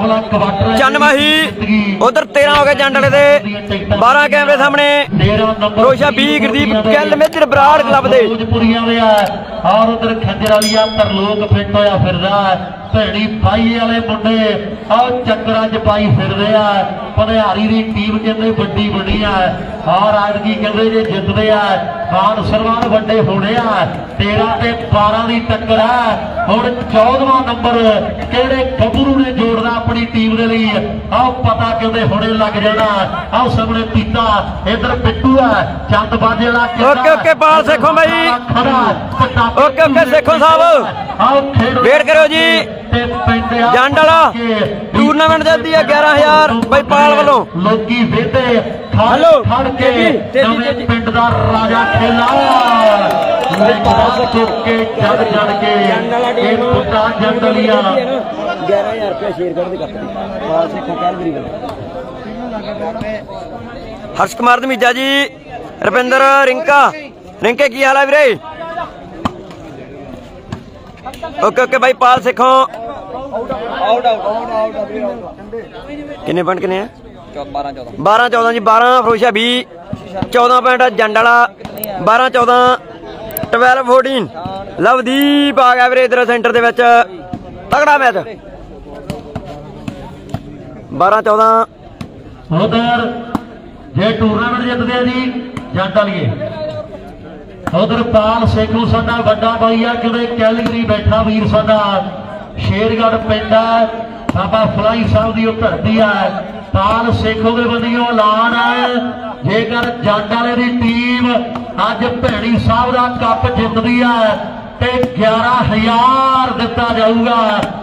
ਚੰਨਮਾਹੀ ਉਧਰ 13 ਹੋ ਗਏ ਜੰਡ ਵਾਲੇ ਦੇ 12 ਕੈਮਰੇ ਸਾਹਮਣੇ ਰੋਸ਼ਾ 20 ਗੁਰਦੀਪ ਗਿੱਲ ਮੇਜਰ ਬਰਾੜ ਕਲੱਬ ਦੇ ਔਰ ਉਧਰ ਖੰਜਰ ਵਾਲੀਆ ਤਰਲੋਕ ਫਿੱਟ ਹੋਇਆ ਫਿਰਦਾ ਭੈਣੀ ਬਾਈ ਵਾਲੇ ਮੁੰਡੇ ਆਹ ਚੱਕਰਾਂ 'ਚ ਪਾਈ ਫਿਰਦੇ ਆ ਭੰਡਿਆਰੀ ਦੀ ਟੀਮ ਕਹਿੰਦੇ ਵੱਡੀ ਬਣੀ ਆ ਔਰ ਅੱਜ ਕੀ ਕਹਿੰਦੇ ਜੇ ਜਿੱਤਦੇ ਆ ਮਾਨ ਸਨਮਾਨ ਵੱਡੇ ਹੋਣੇ ਆ 13 ਤੇ 12 ਦੀ ਟੱਕਰ ਆ ਹੁਣ 14ਵਾਂ ਨੰਬਰ ਕਿਹੜੇ ਗੱਭਰੂ ਨੇ ਜੋੜਨਾ ਆਪਣੀ ਟੀਮ ਦੇ ਲਈ ਆਹ ਪਤਾ ਕਹਿੰਦੇ ਹੁਣੇ ਲੱਗ ਜਾਣਾ ਆਹ ਸਾਹਮਣੇ ਪੀਤਾ ਇਧਰ ਬਿੱਟੂ ਆ ਚੰਦ ਬਾਜੇ ਵਾਲਾ ਓਕੇ ਪਾਲ ਸੇਖੋਂ ਬਾਈ ਓਕੇ ਸੇਖੋਂ ਸਾਹਿਬ ਵੇਟ ਕਰਿਓ ਜੀ ਜੰਡ ਵਾਲਾ ਟੂਰਨਾਮੈਂਟ ਜਿੱਤਦੀ ਹੈ 11000 ਬਾਈ ਪਾਲ ਵੱਲੋਂ ਲੋਕੀ ਵੇਦੇ ਖੜ ਕੇ ਨਵੇਂ ਪਿੰਡ ਦਾ ਰਾਜਾ ਖੇਲਾ ਚੁੱਕ ਕੇ ਜੜ ਕੇ ਇਹ ਪੁੱਤਾ ਜੰਡ ਲਿਆ 11000 ਰੁਪਏ ਸ਼ੇਅਰ ਕਰਦੇ ਪਾਲ ਸੇਖੋਂ ਕੈਲਗਰੀ ਵੱਲੋਂ ਹਰਸ਼ ਕੁਮਾਰ ਧਮੀਜਾ ਜੀ ਰੁਪਿੰਦਰ ਰਿੰਕੇ ਕੀ ਹਾਲ ਹੈ ਵੀਰੇ ਓਕੇ ਬਾਈ ਪਾਲ ਸੇਖੋਂ ਕਿੰਨੇ ਪੁਆਇੰਟ ਕਿੰਨੇ ਆ 12 14 ਜੀ 12 ਫਰੋਸ਼ਾ 20 14 ਪੁਆਇੰਟ ਜੰਡ ਵਾਲਾ 12 14 12 14 ਲਵਦੀਪ ਆ ਗਿਆ ਵੀਰੇ ਇਧਰ ਸੈਂਟਰ ਦੇ ਵਿੱਚ ਤਗੜਾ ਮੈਚ 12 14 ਉਧਰ ਜੇ ਟੂਰਨਾਮੈਂਟ ਜਿੱਤਦੇ ਆ ਜੀ ਜੰਡ ਵਾਲੀਏ ਉਧਰ ਪਾਲ ਸੇਖੋਂ ਸਾਡਾ ਵੱਡਾ ਬਾਈ ਆ ਕਿਤੇ ਕੈਲਗਰੀ ਬੈਠਾ ਵੀਰ ਸਾਡਾ ਸ਼ੇਰਗੜ੍ਹ ਪਿੰਡ ਆ ਬਾਬਾ ਫਲਾਈ ਸਾਹਿਬ ਦੀ ਉਹ ਧਰਤੀ ਆ ਪਾਲ ਸੇਖੋਂ ਦੇ ਵੱਲੋਂ ਐਲਾਨ ਹੈ ਜੇਕਰ ਜੰਡ ਵਾਲੇ ਦੀ ਟੀਮ ਅੱਜ ਭੈਣੀ ਸਾਹਿਬ ਦਾ ਕੱਪ ਜਿੱਤਦੀ ਹੈ ਤੇ 11000 ਦਿੱਤਾ ਜਾਊਗਾ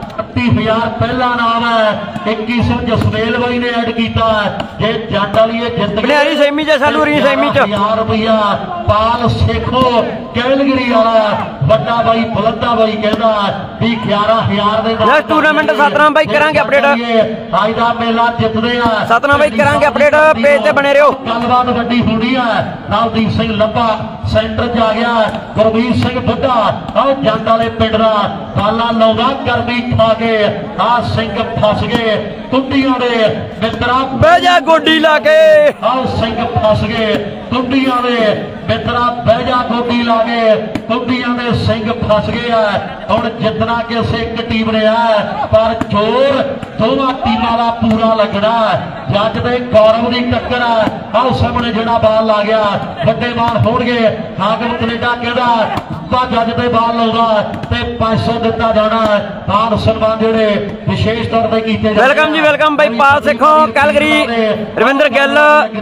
30000 ਪਹਿਲਾ ਨਾਮ ਹੈ 2100 ਜਸਵੇਲ ਬਾਈ ਨੇ ਐਡ ਕੀਤਾ ਜੇ ਜੱਟ ਵਾਲੀ ਇਹ ਜਿੱਤ ਬਨਿਆਰੀ ਸੈਮੀ ਚ ਸਾਲੂ ਰੀ ਸੈਮੀ ਚ 1000 ਰੁਪਇਆ ਪਾਲ ਸੇਖੋ ਕੈਲਗਰੀ ਵਾਲਾ ਵੱਡਾ ਬਾਈ ਬੁਲੰਦਾ ਬਾਈ ਕਹਿੰਦਾ ਵੀ 11000 ਦੇ ਨਾਲ ਟੂਰਨਾਮੈਂਟ ਸਤਨਾਮ ਬਾਈ ਕਰਾਂਗੇ ਅਪਡੇਟ ਅੱਜ ਦਾ ਮੇਲਾ ਜਿੱਤਦੇ ਆ ਸਤਨਾਮ ਬਾਈ ਕਰਾਂਗੇ ਅਪਡੇਟ ਪੇਜ ਤੇ ਬਣੇ ਰਹੋ ਗੱਲਬਾਤ ਵੱਡੀ ਹੋਣੀ ਆ ਨਵਦੀਪ ਸਿੰਘ ਲੱਭਾ ਸੈਂਟਰ ਚ ਆ ਗਿਆ ਗੁਰਵੀਰ ਸਿੰਘ ਬੁੱਢਾ ਆਹ ਜੰਡ ਵਾਲੇ ਪਿੰਡ ਦਾ ਬਾਲਾ ਲਾਉਂਦਾ ਗਰਮੀ ਖਾ ਕੇ ਆਹ ਸਿੰਘ ਫਸ ਗਏ ਕੁੰਡੀਆਂ ਦੇ ਮਿੱਤਰਾ ਬਹਿ ਜਾ ਗੋਡੀ ਲਾ ਕੇ ਆਹ ਸਿੰਘ ਫਸ ਗਏ ਕੁੰਡੀਆਂ ਦੇ ਮਿੱਤਰਾ ਬਹਿ ਜਾ ਗੋਡੀ ਲਾ ਕੇ ਕੁੰਡੀਆਂ ਦੇ ਸਿੰਘ ਫਸ ਗਏ ਆ ਹੁਣ ਜਿੱਤਣਾ ਕਿਸੇ ਇੱਕ ਟੀਮ ਨੇ ਆ ਪਰ ਜ਼ੋਰ ਦੋਵਾਂ ਟੀਮਾਂ ਦਾ ਪੂਰਾ ਲੱਗਣਾ ਜੱਜ ਦੇ ਗੌਰਵ ਦੀ ਟੱਕਰ ਆ ਆਹ ਸਾਹਮਣੇ ਜਿਹੜਾ ਬਾਲ ਲਾ ਗਿਆ ਵੱਡੇ ਬਾਲ ਹੋਣਗੇ ਹਾਕਮ ਕੈਨੇਡਾ ਕਹਿੰਦਾ ਜੱਜ ਦੇ ਬਾਲ ਲਾਉਂਦਾ ਤੇ 500 ਦਿੱਤਾ ਜਾਣਾ ਬਾਲ ਸਨਮਾਨ ਜਿਹੜੇ ਵਿਸ਼ੇਸ਼ ਤੌਰ ਤੇ ਕੀਤੇ ਵੈਲਕਮ ਜੀ ਵੈਲਕਮ ਬਾਈ ਪਾਲ ਸੇਖੋਂ ਕੈਲਗਰੀ ਰਵਿੰਦਰ ਗਿੱਲ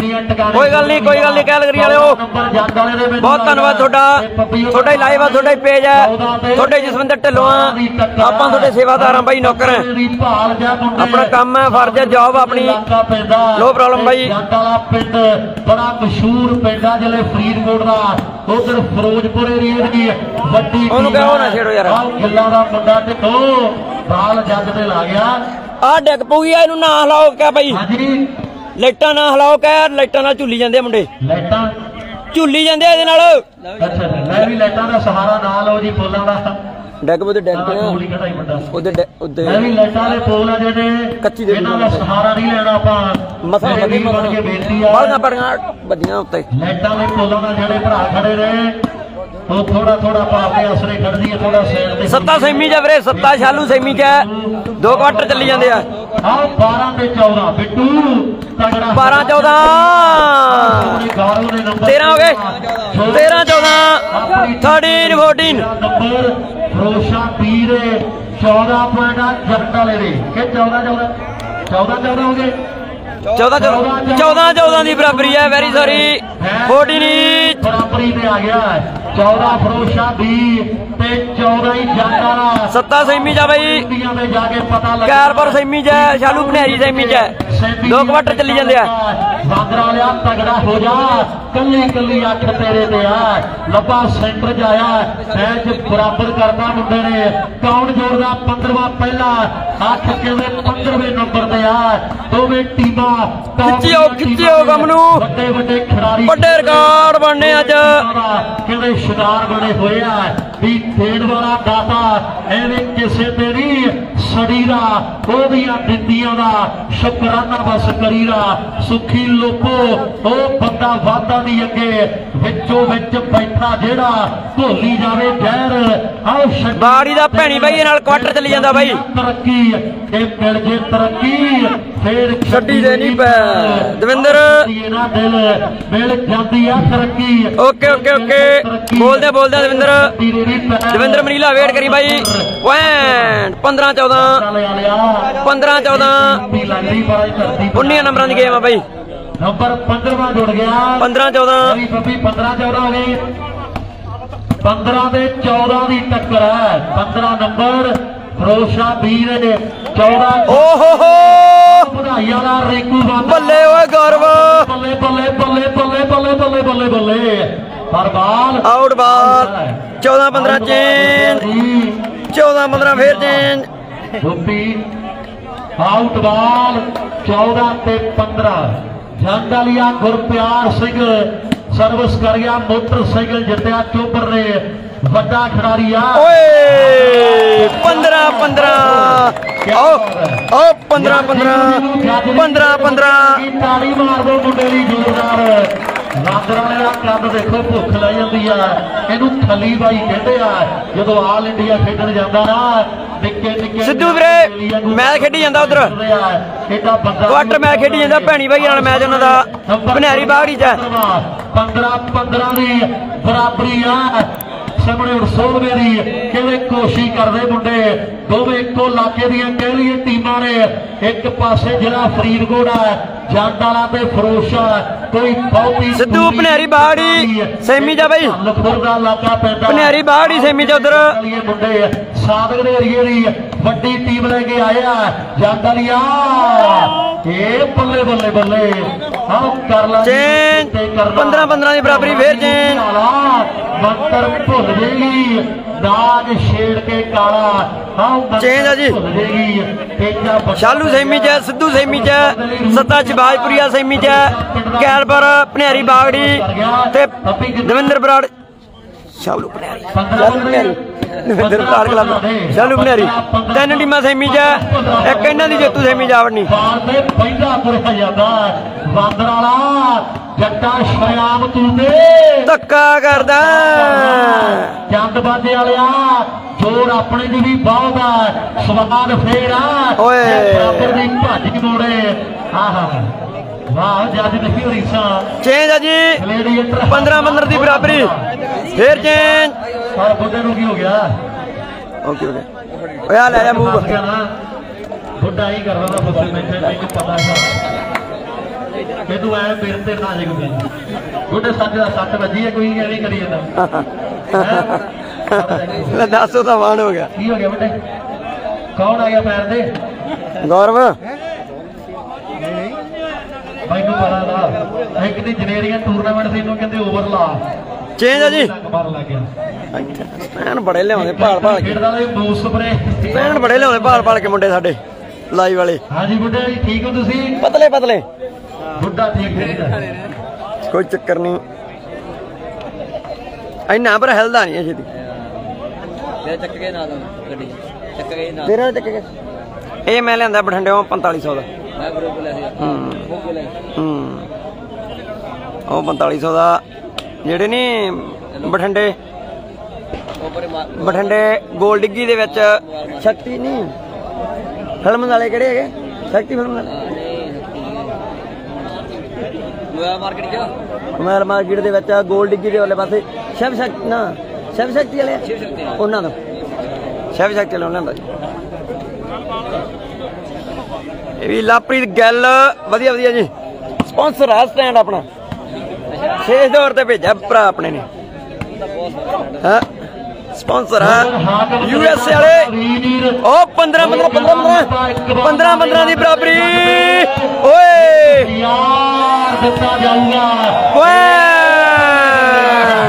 ਕੋਈ ਗੱਲ ਨਹੀਂ ਕੈਲਗਰੀ ਵਾਲਿਓ ਬਹੁਤ ਧੰਨਵਾਦ ਤੁਹਾਡਾ ਹੀ ਲਾਈਵ ਆ ਤੁਹਾਡਾ ਹੀ ਪੇਜ ਹੈ ਤੁਹਾਡੇ ਜਸਵਿੰਦਰ ਢਿੱਲੋਂ ਆ ਆਪਾਂ ਤੁਹਾਡੇ ਸੇਵਾਦਾਰਾਂ ਬਾਈ ਨੌਕਰ ਹੈ ਆਪਣਾ ਕੰਮ ਹੈ ਫਰਜ਼ ਹੈ ਜੌਬ ਆਪਣੀ ਨੋ ਪ੍ਰੋਬਲਮ ਬਾਈ ਪਿੰਡ ਬੜਾ ਮਸ਼ਹੂਰ ਪਿੰਡ ਆ ਜ਼ਿਲ੍ਹੇ ਫਰੀਦਕੋਟ ਦਾ ਉਧਰ ਫਿਰੋਜ਼ਪੁਰ ਏਰੀਆ ਦੀ ਵੱਡੀ ਉਹਨੂੰ ਕਹੋ ਨਾ ਛੇੜੋ ਯਾਰ ਗਿੱਲਾਂ ਦਾ ਮੁੰਡਾ ਢਿੱਡੋ ਬਾਲ ਜੱਜ ਤੇ ਲਾ ਗਿਆ ਆ ਡਿੱਗ ਪਊਗੀ ਇਹਨੂੰ ਨਾ ਹਲਾਓ ਕਹਿ ਬਾਈ ਹਾਂਜੀ ਲਾਈਟਾਂ ਨਾ ਹਲਾਓ ਕਹਿ ਲਾਈਟਾਂ ਨਾਲ ਝੁੱਲੀ ਜਾਂਦੇ ਆ ਮੁੰਡੇ ਲਾਈਟਾਂ ਝੁੱਲੀ ਜਾਂਦੇ ਆ ਇਹਦੇ ਨਾਲ ਅੱਛਾ ਲੈ ਵੀ ਲਾਈਟਾਂ ਦਾ ਸਹਾਰਾ ਨਾ ਲਓ ਜੀ ਫੁੱਲਾਂ ਦਾ ਡਿੱਗ ਪੋ ਤੇ ਡਿੱਗ ਪਿਆ ਗੋਲੀ ਕਢਾਈ ਵੱਡਾ ਉਹਦੇ ਲੈ ਵੀ ਲਾਈਟਾਂ ਦੇ ਪੋਲ ਆ ਜਿਹੜੇ ਕੱਚੀ ਦੇ ਇਹਨਾਂ ਦਾ ਸਹਾਰਾ ਨਹੀਂ ਲੈਣਾ ਆਪਾਂ ਮਸਾ ਵੱਡੇ ਬਣ ਕੇ ਬੇਨਤੀ ਆ ਬਾਲੀਆਂ ਬੜੀਆਂ ਵੱਡੀਆਂ ਉੱਤੇ ਲਾਈਟਾਂ ਦੇ ਪੋਲਾਂ ਦਾ ਜਿਹੜੇ ਭਰਾ ਖੜੇ ਨੇ ਉਹ ਥੋੜਾ ਭਾਵੇਂ ਅਸਰੇ ਖੜਦੀ ਹੈ ਥੋੜਾ ਸਾਈਡ ਤੇ ਸੱਤਾ ਸੈਮੀ ਚ ਵੀਰੇ ਸੱਤਾ ਸ਼ਾਲੂ ਸੈਮੀ ਚ 2 ਕੁਆਟਰ ਚੱਲੀ ਜਾਂਦੇ ਆ ਆਹ 12 ਤੇ 14 ਬਿੱਟੂ ਤਗੜਾ 12 14 13 ਹੋ ਗਏ 13 14 13 14 ਨੰਬਰ ਫਰੋਸ਼ਾ ਵੀਰ 14 ਪੁਆਇੰਟ ਆ ਜੱਟ ਵਾਲੇ ਦੇ ਕਿ 14 ਹੋ ਗਏ 14 ਦੀ ਬਰਾਬਰੀ ਹੈ ਵੈਰੀ ਸੌਰੀ 14 ਬਰਾਬਰੀ ਤੇ ਆ ਗਿਆ 14 ਫਰੋਸ਼ਾ 20 ਤੇ 14 ਹੀ ਜੱਟ ਵਾਲਾ ਸੱਤਾ ਸੈਮੀ ਚ ਬਾਈ ਤੇ ਜਾ ਕੇ ਪਤਾ ਲੱਗਾ ਕੈਰਪੁਰ ਸੈਮੀ ਚ ਸ਼ਾਲੂ ਭਨਿਆਰੀ ਸੈਮੀ ਚ 2 ਕੁਆਟਰ ਚੱਲੀ ਜਾਂਦੇ ਆ ਬਾਂਦਰਾ ਵਾਲਿਆ ਤਗੜਾ ਹੋ ਜਾ ਕੱਲੀ ਅੱਖ ਤੇਰੇ ਤੇ ਆ ਲੱਭਾ ਸੈਂਟਰ ਚ ਆਇਆ ਮੈਚ ਬਰਾਬਰ ਕਰਦਾ ਮੁੰਡੇ ਨੇ ਕੌਣ ਜੋੜਦਾ 15ਵਾਂ ਪਹਿਲਾ ਅੱਖ ਕਿਵੇਂ 15ਵੇਂ ਨੰਬਰ ਤੇ ਆ ਦੋਵੇਂ ਟੀਮਾਂ ਖਿੱਚਿਓ ਕੰਮ ਨੂੰ ਵੱਡੇ ਖਿਡਾਰੀ ਵੱਡੇ ਰਿਕਾਰਡ ਬਣਨੇ ਅੱਜ ਕਿਹੜੇ ਸ਼ਿਕਾਰ ਬਣੇ ਹੋਏ ਆ ਵੀ ਦੇਣ ਵਾਲਾ ਦਾਤਾ ਐਵੇਂ ਕਿਸੇ ਤੇ ਨਹੀਂ ਸੜੀਦਾ ਉਹਦੀਆਂ ਦਿੱਤੀਆਂ ਦਾ ਸ਼ੁਕਰਾਨਾ ਬਸ ਕਰੀਦਾ ਸੁਖੀ ਲੋਕੋ ਉਹ ਬੰਦਾ ਵਾਦਾ ਦੀ ਅੱਗੇ ਵਿੱਚੋਂ ਵਿੱਚ ਬੈਠਾ ਜਿਹੜਾ ਢੋਲੀ ਜਾਵੇ ਜ਼ਹਿਰ ਆਓ ਬਾੜੀ ਦਾ ਭੈਣੀ ਬਾਈ ਨਾਲ ਕੁਆਟਰ ਚਲੀ ਜਾਂਦਾ ਬਾਈ ਤਰੱਕੀ ਇਹ ਮਿਲ ਜੇ ਤਰੱਕੀ ਫੇਰ ਛੱਡੀ ਦੇ ਨਹੀਂ ਪੈ ਦਵਿੰਦਰ ਇਹਨਾਂ ਦਿਲ ਮਿਲ ਜਾਂਦੀ ਆ ਤਰੱਕੀ ਓਕੇ ਓਕੇ ਓਕੇ ਬੋਲਦੇ ਦਵਿੰਦਰ ਮਨੀਲਾ ਵੇਟ ਕਰੀ ਬਾਈ 15 14 15 14 19 ਨੰਬਰਾਂ ਦੀ ਗੇਮ ਆ ਬਾਈ ਨੰਬਰ 15ਵਾਂ ਜੁੜ ਗਿਆ 15 14 ਬੱਬੀ 15 14 ਹੋ ਗਈ 15 ਤੇ 14 ਦੀ ਟੱਕਰ ਹੈ 15 ਨੰਬਰ ਫਰੋਸ਼ਾ ਵੀਰ 14 ਓਹੋ ਹੋ ਵਧਾਈ ਵਾਲਾ ਰੇਕੂ ਬੱਲੇ ਓਏ ਗੌਰਵ ਬੱਲੇ ਬੱਲੇ ਬੱਲੇ ਬੱਲੇ ਬੱਲੇ ਬੱਲੇ ਬੱਲੇ ਬੱਲੇ ਪਰ ਬਾਲ ਆਊਟ ਬਾਲ 14 15 ਚੇਂਜ 14 15 ਫੇਰ ਚੇਂਜ ਬੱਬੀ ਆਊਟ ਬਾਲ 14 ਤੇ 15 ਜੰਗਲੀਆ ਗੁਰਪਿਆਰ ਸਿੰਘ ਸਰਵਿਸ ਕਰ ਗਿਆ ਮੋਟਰਸਾਈਕਲ ਜਿੱਤਿਆ ਚੋਬਰ ਨੇ ਵੱਡਾ ਖਿਡਾਰੀ ਆ ਓਏ 15 15 ਓ 15 15 15 15 ਤਾੜੀ ਮਾਰ ਦੋ ਮੁੰਡੇ ਦੀ ਜ਼ੋਰਦਾਰ ਲਾਂਦਰ ਵਾਲੇ ਦਾ ਕੱਦ ਦੇਖੋ ਭੁੱਖ ਲੈ ਜਾਂਦੀ ਆ ਇਹਨੂੰ ਥੱਲੀ ਬਾਈ ਕਹਿੰਦੇ ਆ ਜਦੋਂ ਆਲ ਇੰਡੀਆ ਖੇਡਣ ਜਾਂਦਾ ਨਾ ਨਿੱਕੇ ਨਿੱਕੇ ਸਿੱਧੂ ਵੀਰੇ ਮੈਚ ਖੇਡੀ ਜਾਂਦਾ ਉਧਰ ਕੁਆਟਰ ਮੈਚ ਖੇਡੀ ਜਾਂਦਾ ਭੈਣੀ ਬਾਈ ਨਾਲ ਮੈਚ ਉਹਨਾਂ ਦਾ ਭਨਿਆਰੀ ਬਾਗੜੀ ਚ 15 15 ਦੀ ਬਰਾਬਰੀ ਆ ਸਾਹਮਣੇ 16ਵੇਂ ਦੀ ਕਿਵੇਂ ਕੋਸ਼ਿਸ਼ ਕਰਦੇ ਮੁੰਡੇ ਦੋਵੇਂ ਇੱਕੋ ਇਲਾਕੇ ਦੀਆਂ ਕਹਿ ਲਈਏ ਟੀਮਾਂ ਨੇ ਇੱਕ ਪਾਸੇ ਜਿਹੜਾ ਫਰੀਦਕੋਟ ਆ ਜੱਟ ਵਾਲਾ ਤੇ ਫਰੋਸ਼ਾ ਕੋਈ ਬਹੁਤੀ ਸਿੱਧੂ ਭਨਿਆਰੀ ਬਾਗੜੀ ਸੈਮੀ ਜਾ ਬਾਈ ਲਖਪੁਰ ਦਾ ਇਲਾਕਾ ਪੈਂਦਾ ਭਨਿਆਰੀ ਬਾਗੜੀ ਸੈਮੀ ਚ ਉਧਰ ਮੁੰਡੇ ਸਾਦਕ ਦੇ ਏਰੀਏ ਦੀ ਵੱਡੀ ਟੀਮ ਲੈ ਕੇ ਆਇਆ ਜੱਟ ਵਾਲੀਆ ਇਹ ਬੱਲੇ ਬੱਲੇ ਬੱਲੇ ਆਹ ਕਰ ਲਾ ਚੇਂਜ 15 15 ਦੀ ਬਰਾਬਰੀ ਫੇਰ ਚੇਂਜ ਮੰਤਰ ਭੁੱਲ ਜੇਗੀ ਦਾਗ ਛੇੜ ਕੇ ਕਾਲਾ ਹਾਂ ਚੇਂਜ ਆ ਜੀ ਸ਼ਾਲੂ ਸੈਮੀ ਚ ਸਿੱਧੂ ਸੈਮੀ ਚ ਸੱਤਾ ਸ਼ਬਾਜਪੁਰੀਆ ਸੈਮੀ ਚ ਕੈਲਬਰ ਭਨਿਆਰੀ ਬਾਗੜੀ ਤੇ ਦਵਿੰਦਰ ਬਰਾੜ ਸ਼ਾਲੂ ਭਨਿਆਰੀ ਦਵਿੰਦਰ ਬਰਾੜ ਕਲੱਬ ਸ਼ਾਲੂ ਭਨਿਆਰੀ ਤਿੰਨ ਟੀਮਾਂ ਸੈਮੀ ਚ ਇੱਕ ਇਹਨਾਂ ਦੀ ਜੇਤੂ ਸੈਮੀ ਜਾ ਵੜਨੀ ਪਹਿਲਾ ਤੁਰਿਆ ਜਾਂਦਾ ਬਾਂਦਰ ਵਾਲਾ ਜੱਟਾ ਸ਼ਰਿਆਮ ਤੂੰ ਤੇ ਧੱਕਾ ਕਰਦਾ ਚੰਦ ਬਾਜੇ ਵਾਲਿਆ ਜੋਰ ਆਪਣੇ ਦੀ ਵੀ ਬਹੁਤ ਆ ਸਵਾਦ ਫੇਰ ਆ ਓਏ ਬਰਾਬਰ ਦੀ ਭੱਜ ਮੋੜੇ ਆਹਾ ਵਾਹ ਜੱਜ ਦੇਖੀ ਰੀਸਾ ਚੇਂਜ ਆ ਜੀ 15 15 ਦੀ ਬਰਾਬਰੀ ਫੇਰ ਚੇਂਜ ਪਰ ਬੁੱਢੇ ਨੂੰ ਕੀ ਹੋ ਗਿਆ ਓਕੇ ਓਕੇ ਓਏ ਆ ਲੈ ਜਾ ਮੂਵ ਬੁੱਢਾ ਹੀ ਕਰਦਾ ਤਾਂ ਬੁੱਢੇ ਮੈਨੂੰ ਪਤਾ ਹੈ ਕਿ ਤੂੰ ਐ ਮੇਰੇ ਤੇ ਨਾ ਜੇ ਕੋਈ ਬੁੱਢੇ ਸੱਚ ਦਾ ਸੱਟ ਵੱਜੀ ਹੈ ਕੋਈ ਐਵੇਂ ਕਰੀ ਜਾਂਦਾ ਲੈ ਦੱਸੋ ਤਾਂ ਵਾਣ ਹੋ ਗਿਆ ਕੀ ਹੋ ਗਿਆ ਬੁੱਢੇ ਕੌਣ ਆ ਗਿਆ ਪੈਰ ਤੇ ਗੌਰਵ ਮੈਨੂੰ ਪਤਾ ਦਾ ਇੱਕ ਦੀ ਜਨੇਰੀਆਂ ਟੂਰਨਾਮੈਂਟ ਸੀ ਇਹਨੂੰ ਕਹਿੰਦੇ ਓਵਰ ਲਾ ਚੇਂਜ ਆ ਜੀ ਮਾਰਨ ਲੱਗ ਗਿਆ ਪੈਣ ਬੜੇ ਲਿਆਉਂਦੇ ਭਾਲ ਭਾਲ ਕੇ ਖੇਡਦਾ ਇਹ ਬੂਸ ਸਪਰੇ ਪੈਣ ਬੜੇ ਲਿਆਉਂਦੇ ਭਾਲ ਭਾਲ ਕੇ ਮੁੰਡੇ ਸਾਡੇ ਲਾਈਵ ਵਾਲੇ ਹਾਂਜੀ ਬੁੱਢੇ ਜੀ ਠੀਕ ਹੋ ਤੁਸੀਂ ਪਤਲੇ ਪਤਲੇ ਬੁੱਢਾ ਠੀਕ ਖੇਡਦਾ ਕੋਈ ਚੱਕਰ ਨਹੀਂ ਇੰਨਾ ਪਰ ਹਿਲਦਾ ਨਹੀਂ ਛੇਤੀ ਤੇਰਾ ਚੱਕ ਕੇ ਨਾ ਗੱਡੀ ਚੱਕ ਗਈ ਨਾ ਤੇਰਾ ਚੱਕ ਕੇ ਇਹ ਮੈਂ ਲਿਆਂਦਾ ਬਠਿੰਡਿਓਂ 4500 ਦਾ ਮੈਂ ਗਰੁੱਪ ਲੈ ਲਿਆ ਉਹ 4500 ਦਾ ਜਿਹੜੇ ਨਹੀਂ ਬਠਿੰਡੇ ਗੋਲ ਡਿੱਗੀ ਦੇ ਵਿੱਚ ਸ਼ਕਤੀ ਨਹੀਂ ਫਿਲਮ ਵਾਲੇ ਕਿਹੜੇ ਹੈਗੇ ਸ਼ਕਤੀ ਫਿਲਮ ਵਾਲੇ ਮੋਬਾਈਲ ਮਾਰਕੀਟ ਦੇ ਵਿੱਚ ਗੋਲ ਡਿੱਗੀ ਦੇ ਵਾਲੇ ਪਾਸੇ ਸ਼ਿਵ ਸ਼ਕਤੀ ਵਾਲੇ ਉਹਨਾਂ ਦਾ ਸ਼ਿਵ ਸ਼ਕਤੀ ਵਾਲੇ ਉਹਨਾਂ ਦਾ ਇਹ ਵੀ ਲਾਪ੍ਰੀਤ ਗੱਲ ਵਧੀਆ ਵਧੀਆ ਜੀ ਸਪਾਂਸਰ ਆ ਸਟੈਂਡ ਆਪਣਾ ਸ਼ੇਸ਼ ਦੌਰ ਤੇ ਭੇਜਿਆ ਭਰਾ ਆਪਣੇ ਨੇ ਹਾਂ ਸਪਾਂਸਰ ਆ ਯੂਐਸਏ ਵਾਲੇ ਉਹ 15 ਦੀ ਬਰਾਬਰੀ ਓਏ ਯਾਰ ਦਿੱਤਾ ਜਾਊਗਾ ਓਏ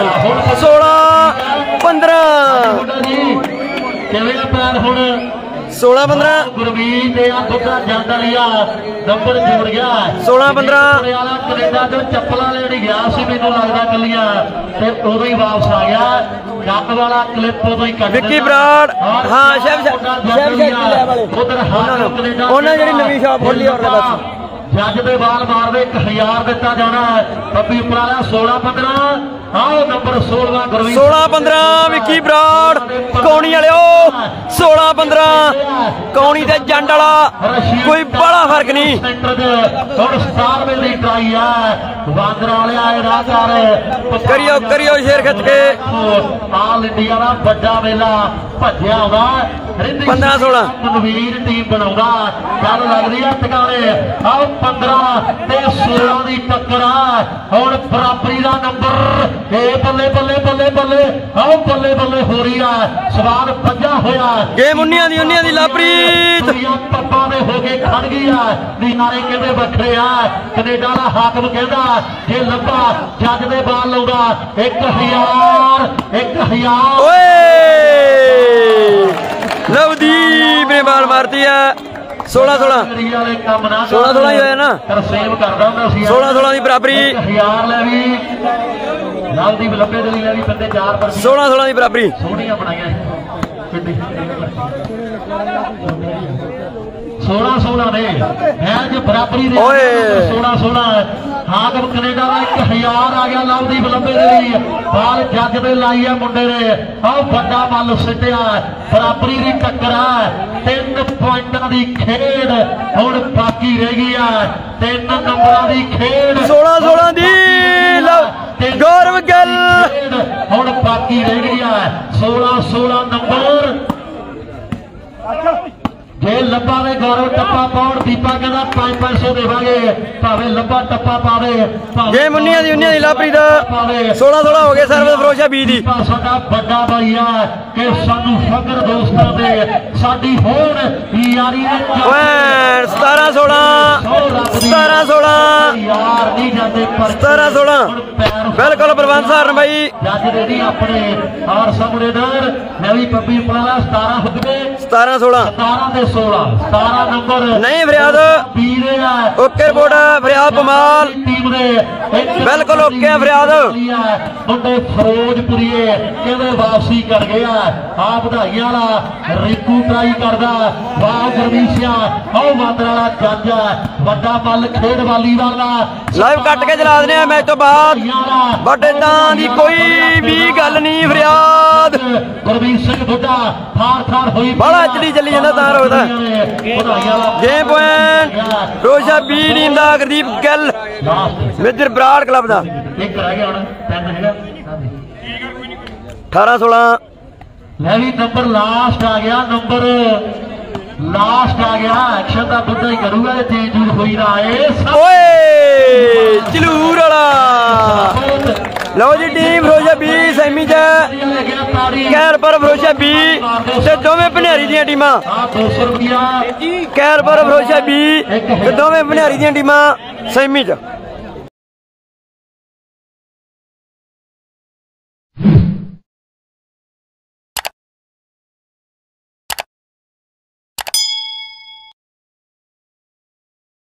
16 15 ਕਿਵੇਂ ਪੈਰ ਹੁਣ 16-15 ਗੁਰਮੀਤ ਤੇ ਆ ਦੁੱਧਾ ਜੰਡ ਵਾਲੀਆ ਨੰਬਰ ਜੁੜ ਗਿਆ 16-15 ਵਾਲਾ ਕੈਨੇਡਾ ਤੋਂ ਚੱਪਲਾਂ ਲੈਣ ਗਿਆ ਸੀ ਮੈਨੂੰ ਲੱਗਦਾ ਕੱਲੀਆਂ ਤੇ ਉਦੋਂ ਹੀ ਵਾਪਸ ਆ ਗਿਆ ਜੱਟ ਵਾਲਾ ਕਲਿੱਪ ਉਦੋਂ ਹੀ ਕੱਢ ਵਿੱਕੀ ਬਰਾੜ ਹਾਂ ਸ਼ੈਫ ਉਧਰ ਉਹਨਾਂ ਜਿਹੜੀ ਨਵੀਂ ਸ਼ਾਪ ਖੋਲੀ ਔਰ ਬਸ ਜੱਜ ਦੇ ਬਾਲ ਮਾਰਦੇ 1000 ਦਿੱਤਾ ਜਾਣਾ ਬੱਬੀ ਉਪਰਾਲਾ 16-15 ਆਓ ਨੰਬਰ 16 ਗੁਰਵੀਰ 16-15 ਵਿੱਕੀ ਬਰਾੜ ਕੌਣੀ ਵਾਲਿਓ 16-15 ਕੌਣੀ ਤੇ ਜੰਡ ਵਾਲਾ ਕੋਈ ਬੜਾ ਫਰਕ ਨਹੀਂ ਸੈਂਟਰ ਦੇ ਹੁਣ 17 ਦੀ ਟਰਾਈ ਆ ਬਾਂਦਰ ਵਾਲਿਆ ਇਹਦਾ ਕਰ ਕਰਿਓ ਸ਼ੇਰ ਖਿੱਚ ਕੇ ਆਲ ਇੰਡੀਆ ਦਾ ਵੱਡਾ ਮੇਲਾ ਭੱਜਿਆ ਆਉਂਦਾ 15-16 ਗੁਰਵੀਰ ਟੀਮ ਬਣਾਉਂਦਾ ਚੱਲ ਲੱਗਦੀ ਆ ਟਿਕਾਣੇ ਆਓ 15 ਤੇ 16 ਦੀ ਟੱਕਰ ਆ ਹੁਣ ਬਰਾਬਰੀ ਦਾ ਨੰਬਰ ਇਹ ਬੱਲੇ ਬੱਲੇ ਬੱਲੇ ਬੱਲੇ ਆਓ ਬੱਲੇ ਬੱਲੇ ਹੋ ਰਹੀ ਆ ਸਵਾਲ ਵੱਜਾ ਹੋਇਆ ਗੇਮ ਉਨੀਆਂ ਦੀ ਲਾਪਰੀਤ ਪੱਪਾਂ ਦੇ ਹੋ ਕੇ ਖੜ ਗਈ ਆ ਵੀ ਨਾਰੇ ਕਹਿੰਦੇ ਵੱਖਰੇ ਆ ਕੈਨੇਡਾ ਦਾ ਹਾਕਮ ਕਹਿੰਦਾ ਜੇ ਲੱਭਾ ਜੱਜ ਦੇ ਬਾਲ ਲਾਉਂਦਾ 1000 ਲਵਦੀਪ ਨੇ ਬਾਲ ਮਾਰਤੀ ਆ 16-16 ਵਾਲੇ ਕੰਮ ਨਾ 16-16 ਹੀ ਹੋਇਆ ਨਾ ਤਰਸੇਮ ਕਰਦਾ ਹੁੰਦਾ ਸੀ 16-16 ਦੀ ਬਰਾਬਰੀ 1000 ਲੈ ਵੀ ਲਵਦੀਪ ਲੱਭੇ ਦੇ ਲਈ ਲੈ ਵੀ ਬੰਦੇ 4 ਪਰ 16-16 ਦੀ ਬਰਾਬਰੀ ਸੋਹਣੀਆਂ ਬਣਾਈਆਂ 16 ਨੇ ਮੈਚ ਬਰਾਬਰੀ ਦੇ 16 ਹਾਕਮ ਕੈਨੇਡਾ ਦਾ 1000 ਆ ਗਿਆ ਲਵਦੀਪ ਲੱਭੇ ਦੇ ਲਈ ਬਾਲ ਜੱਜ ਦੇ ਲਾਈ ਆ ਮੁੰਡੇ ਨੇ ਆਹ ਵੱਡਾ ਮੱਲ ਸਿੱਟਿਆ ਬਰਾਬਰੀ ਦੀ ਟੱਕਰ ਆ 3 ਪੁਆਇੰਟਾਂ ਦੀ ਖੇਡ ਹੁਣ ਬਾਕੀ ਰਹਿ ਗਈ ਆ 3 ਨੰਬਰਾਂ ਦੀ ਖੇਡ 16-16 ਦੀ ਗੌਰਵ ਗਿੱਲ ਹੁਣ ਬਾਕੀ ਰਹਿ ਗਈ ਆ 16 ਨੰਬਰ ਜੇ ਲੱਭਾ ਦੇ ਗੌਰਵ ਟੱਪਾ ਪਾਉਣ ਦੀਪਾ ਕਹਿੰਦਾ 500 ਦੇਵਾਂਗੇ ਭਾਵੇਂ ਲੱਭਾ ਟੱਪਾ ਪਾਵੇ ਗੇਮ ਉਨੀਆਂ ਦੀ ਲਾਪਰੀ ਦਾ 16-16 ਹੋ ਗਏ ਸਰਵਿਸ ਫਰੋਸ਼ਾ 20 ਦੀ ਸਾਡਾ ਵੱਡਾ ਭਾਈ ਆ ਕਿ ਸਾਨੂੰ ਫਕਰ ਦੋਸਤਾਂ ਦੇ ਸਾਡੀ ਹੋਣ ਯਾਰੀ ਨੇ 17-16 ਯਾਰ ਨਹੀਂ ਜਾਂਦੇ ਪਰ 17-16 ਬਿਲਕੁਲ ਪ੍ਰਬੰਧ ਸਾਰਨ ਬਾਈ ਜੱਜ ਦੇ ਨਹੀਂ ਆਪਣੇ ਔਰ ਸਾਹਮਣੇ ਦਰ ਨਵੀਂ ਪੱਪੀ ਪਲਾਲਾ 17 ਹੋ ਗਏ 17-16 17 ਦੇ 17 ਨੰਬਰ ਨਹੀਂ ਫਰਿਆਦ ਵੀਰੇ ਆ ਓਕੇ ਰਿਪੋਰਟ ਫਰਿਆਦ ਪਮਾਲ ਟੀਮ ਦੇ ਬਿਲਕੁਲ ਓਕੇ ਫਰਿਆਦ ਮੁੰਡੇ ਫਿਰੋਜ਼ਪੁਰੀਏ ਕਹਿੰਦੇ ਵਾਪਸੀ ਕਰ ਗਿਆ ਆ ਵਧਾਈਆਂ ਵਾਲਾ ਰਿੰਕੂ ਟਰਾਈ ਕਰਦਾ ਵਾਹ ਗੁਰਮੀਸ਼ਿਆ ਆਹ ਬਾਂਦਰ ਵਾਲਾ ਜੱਜ ਵੱਡਾ ਮੱਲ ਖੇਡ ਵਾਲੀਬਾਲ ਦਾ ਲਾਈਵ ਕੱਟ ਕੇ ਚਲਾ ਦਿੰਦੇ ਆ ਮੈਚ ਤੋਂ ਬਾਅਦ ਬਟ ਇਦਾਂ ਦੀ ਕੋਈ ਵੀ ਗੱਲ ਨਹੀਂ ਫਰਿਆਦ ਗੁਰਮੀਤ ਸਿੰਘ ਬੁੱਢਾ ਥਾਰ ਹੋਈ ਬੜਾ ਐਚਡੀ ਚੱਲੀ ਜਾਂਦਾ ਤਾਂ ਰੋਕਦਾ ਗੇਮ ਪੁਆਇੰਟ ਰੋਸ਼ਾ ਬੀ ਟੀਮ ਦਾ ਗੁਰਦੀਪ ਗਿੱਲ ਮੇਜਰ ਬਰਾੜ ਕਲੱਬ ਦਾ ਇੱਕ ਰਹਿ ਗਿਆ ਹੁਣ 3 ਹੈਗਾ 18-16 ਲੈ ਵੀ ਨੰਬਰ ਲਾਸਟ ਆ ਗਿਆ ਐਕਸ਼ਨ ਦਾ ਬੁੱਢਾ ਹੀ ਕਰੂਗਾ ਜੇ ਚੇਂਜ ਜੂਰ ਹੋਈ ਨਾ ਆਏ ਓਏ ਚਲੂਰ ਵਾਲਾ ਲਓ ਜੀ ਟੀਮ ਫਰੋਸ਼ਾ ਬੀ ਸੈਮੀ ਚ ਕੈਰਪੁਰ ਫਰੋਸ਼ਾ ਬੀ ਤੇ ਦੋਵੇਂ ਭਨਿਆਰੀ ਦੀਆਂ ਟੀਮਾਂ 200 ਰੁਪਿਆ ਕੈਰਪੁਰ ਫਰੋਸ਼ਾ ਬੀ ਤੇ ਦੋਵੇਂ ਭਨਿਆਰੀ ਦੀਆਂ ਟੀਮਾਂ ਸੈਮੀ ਚ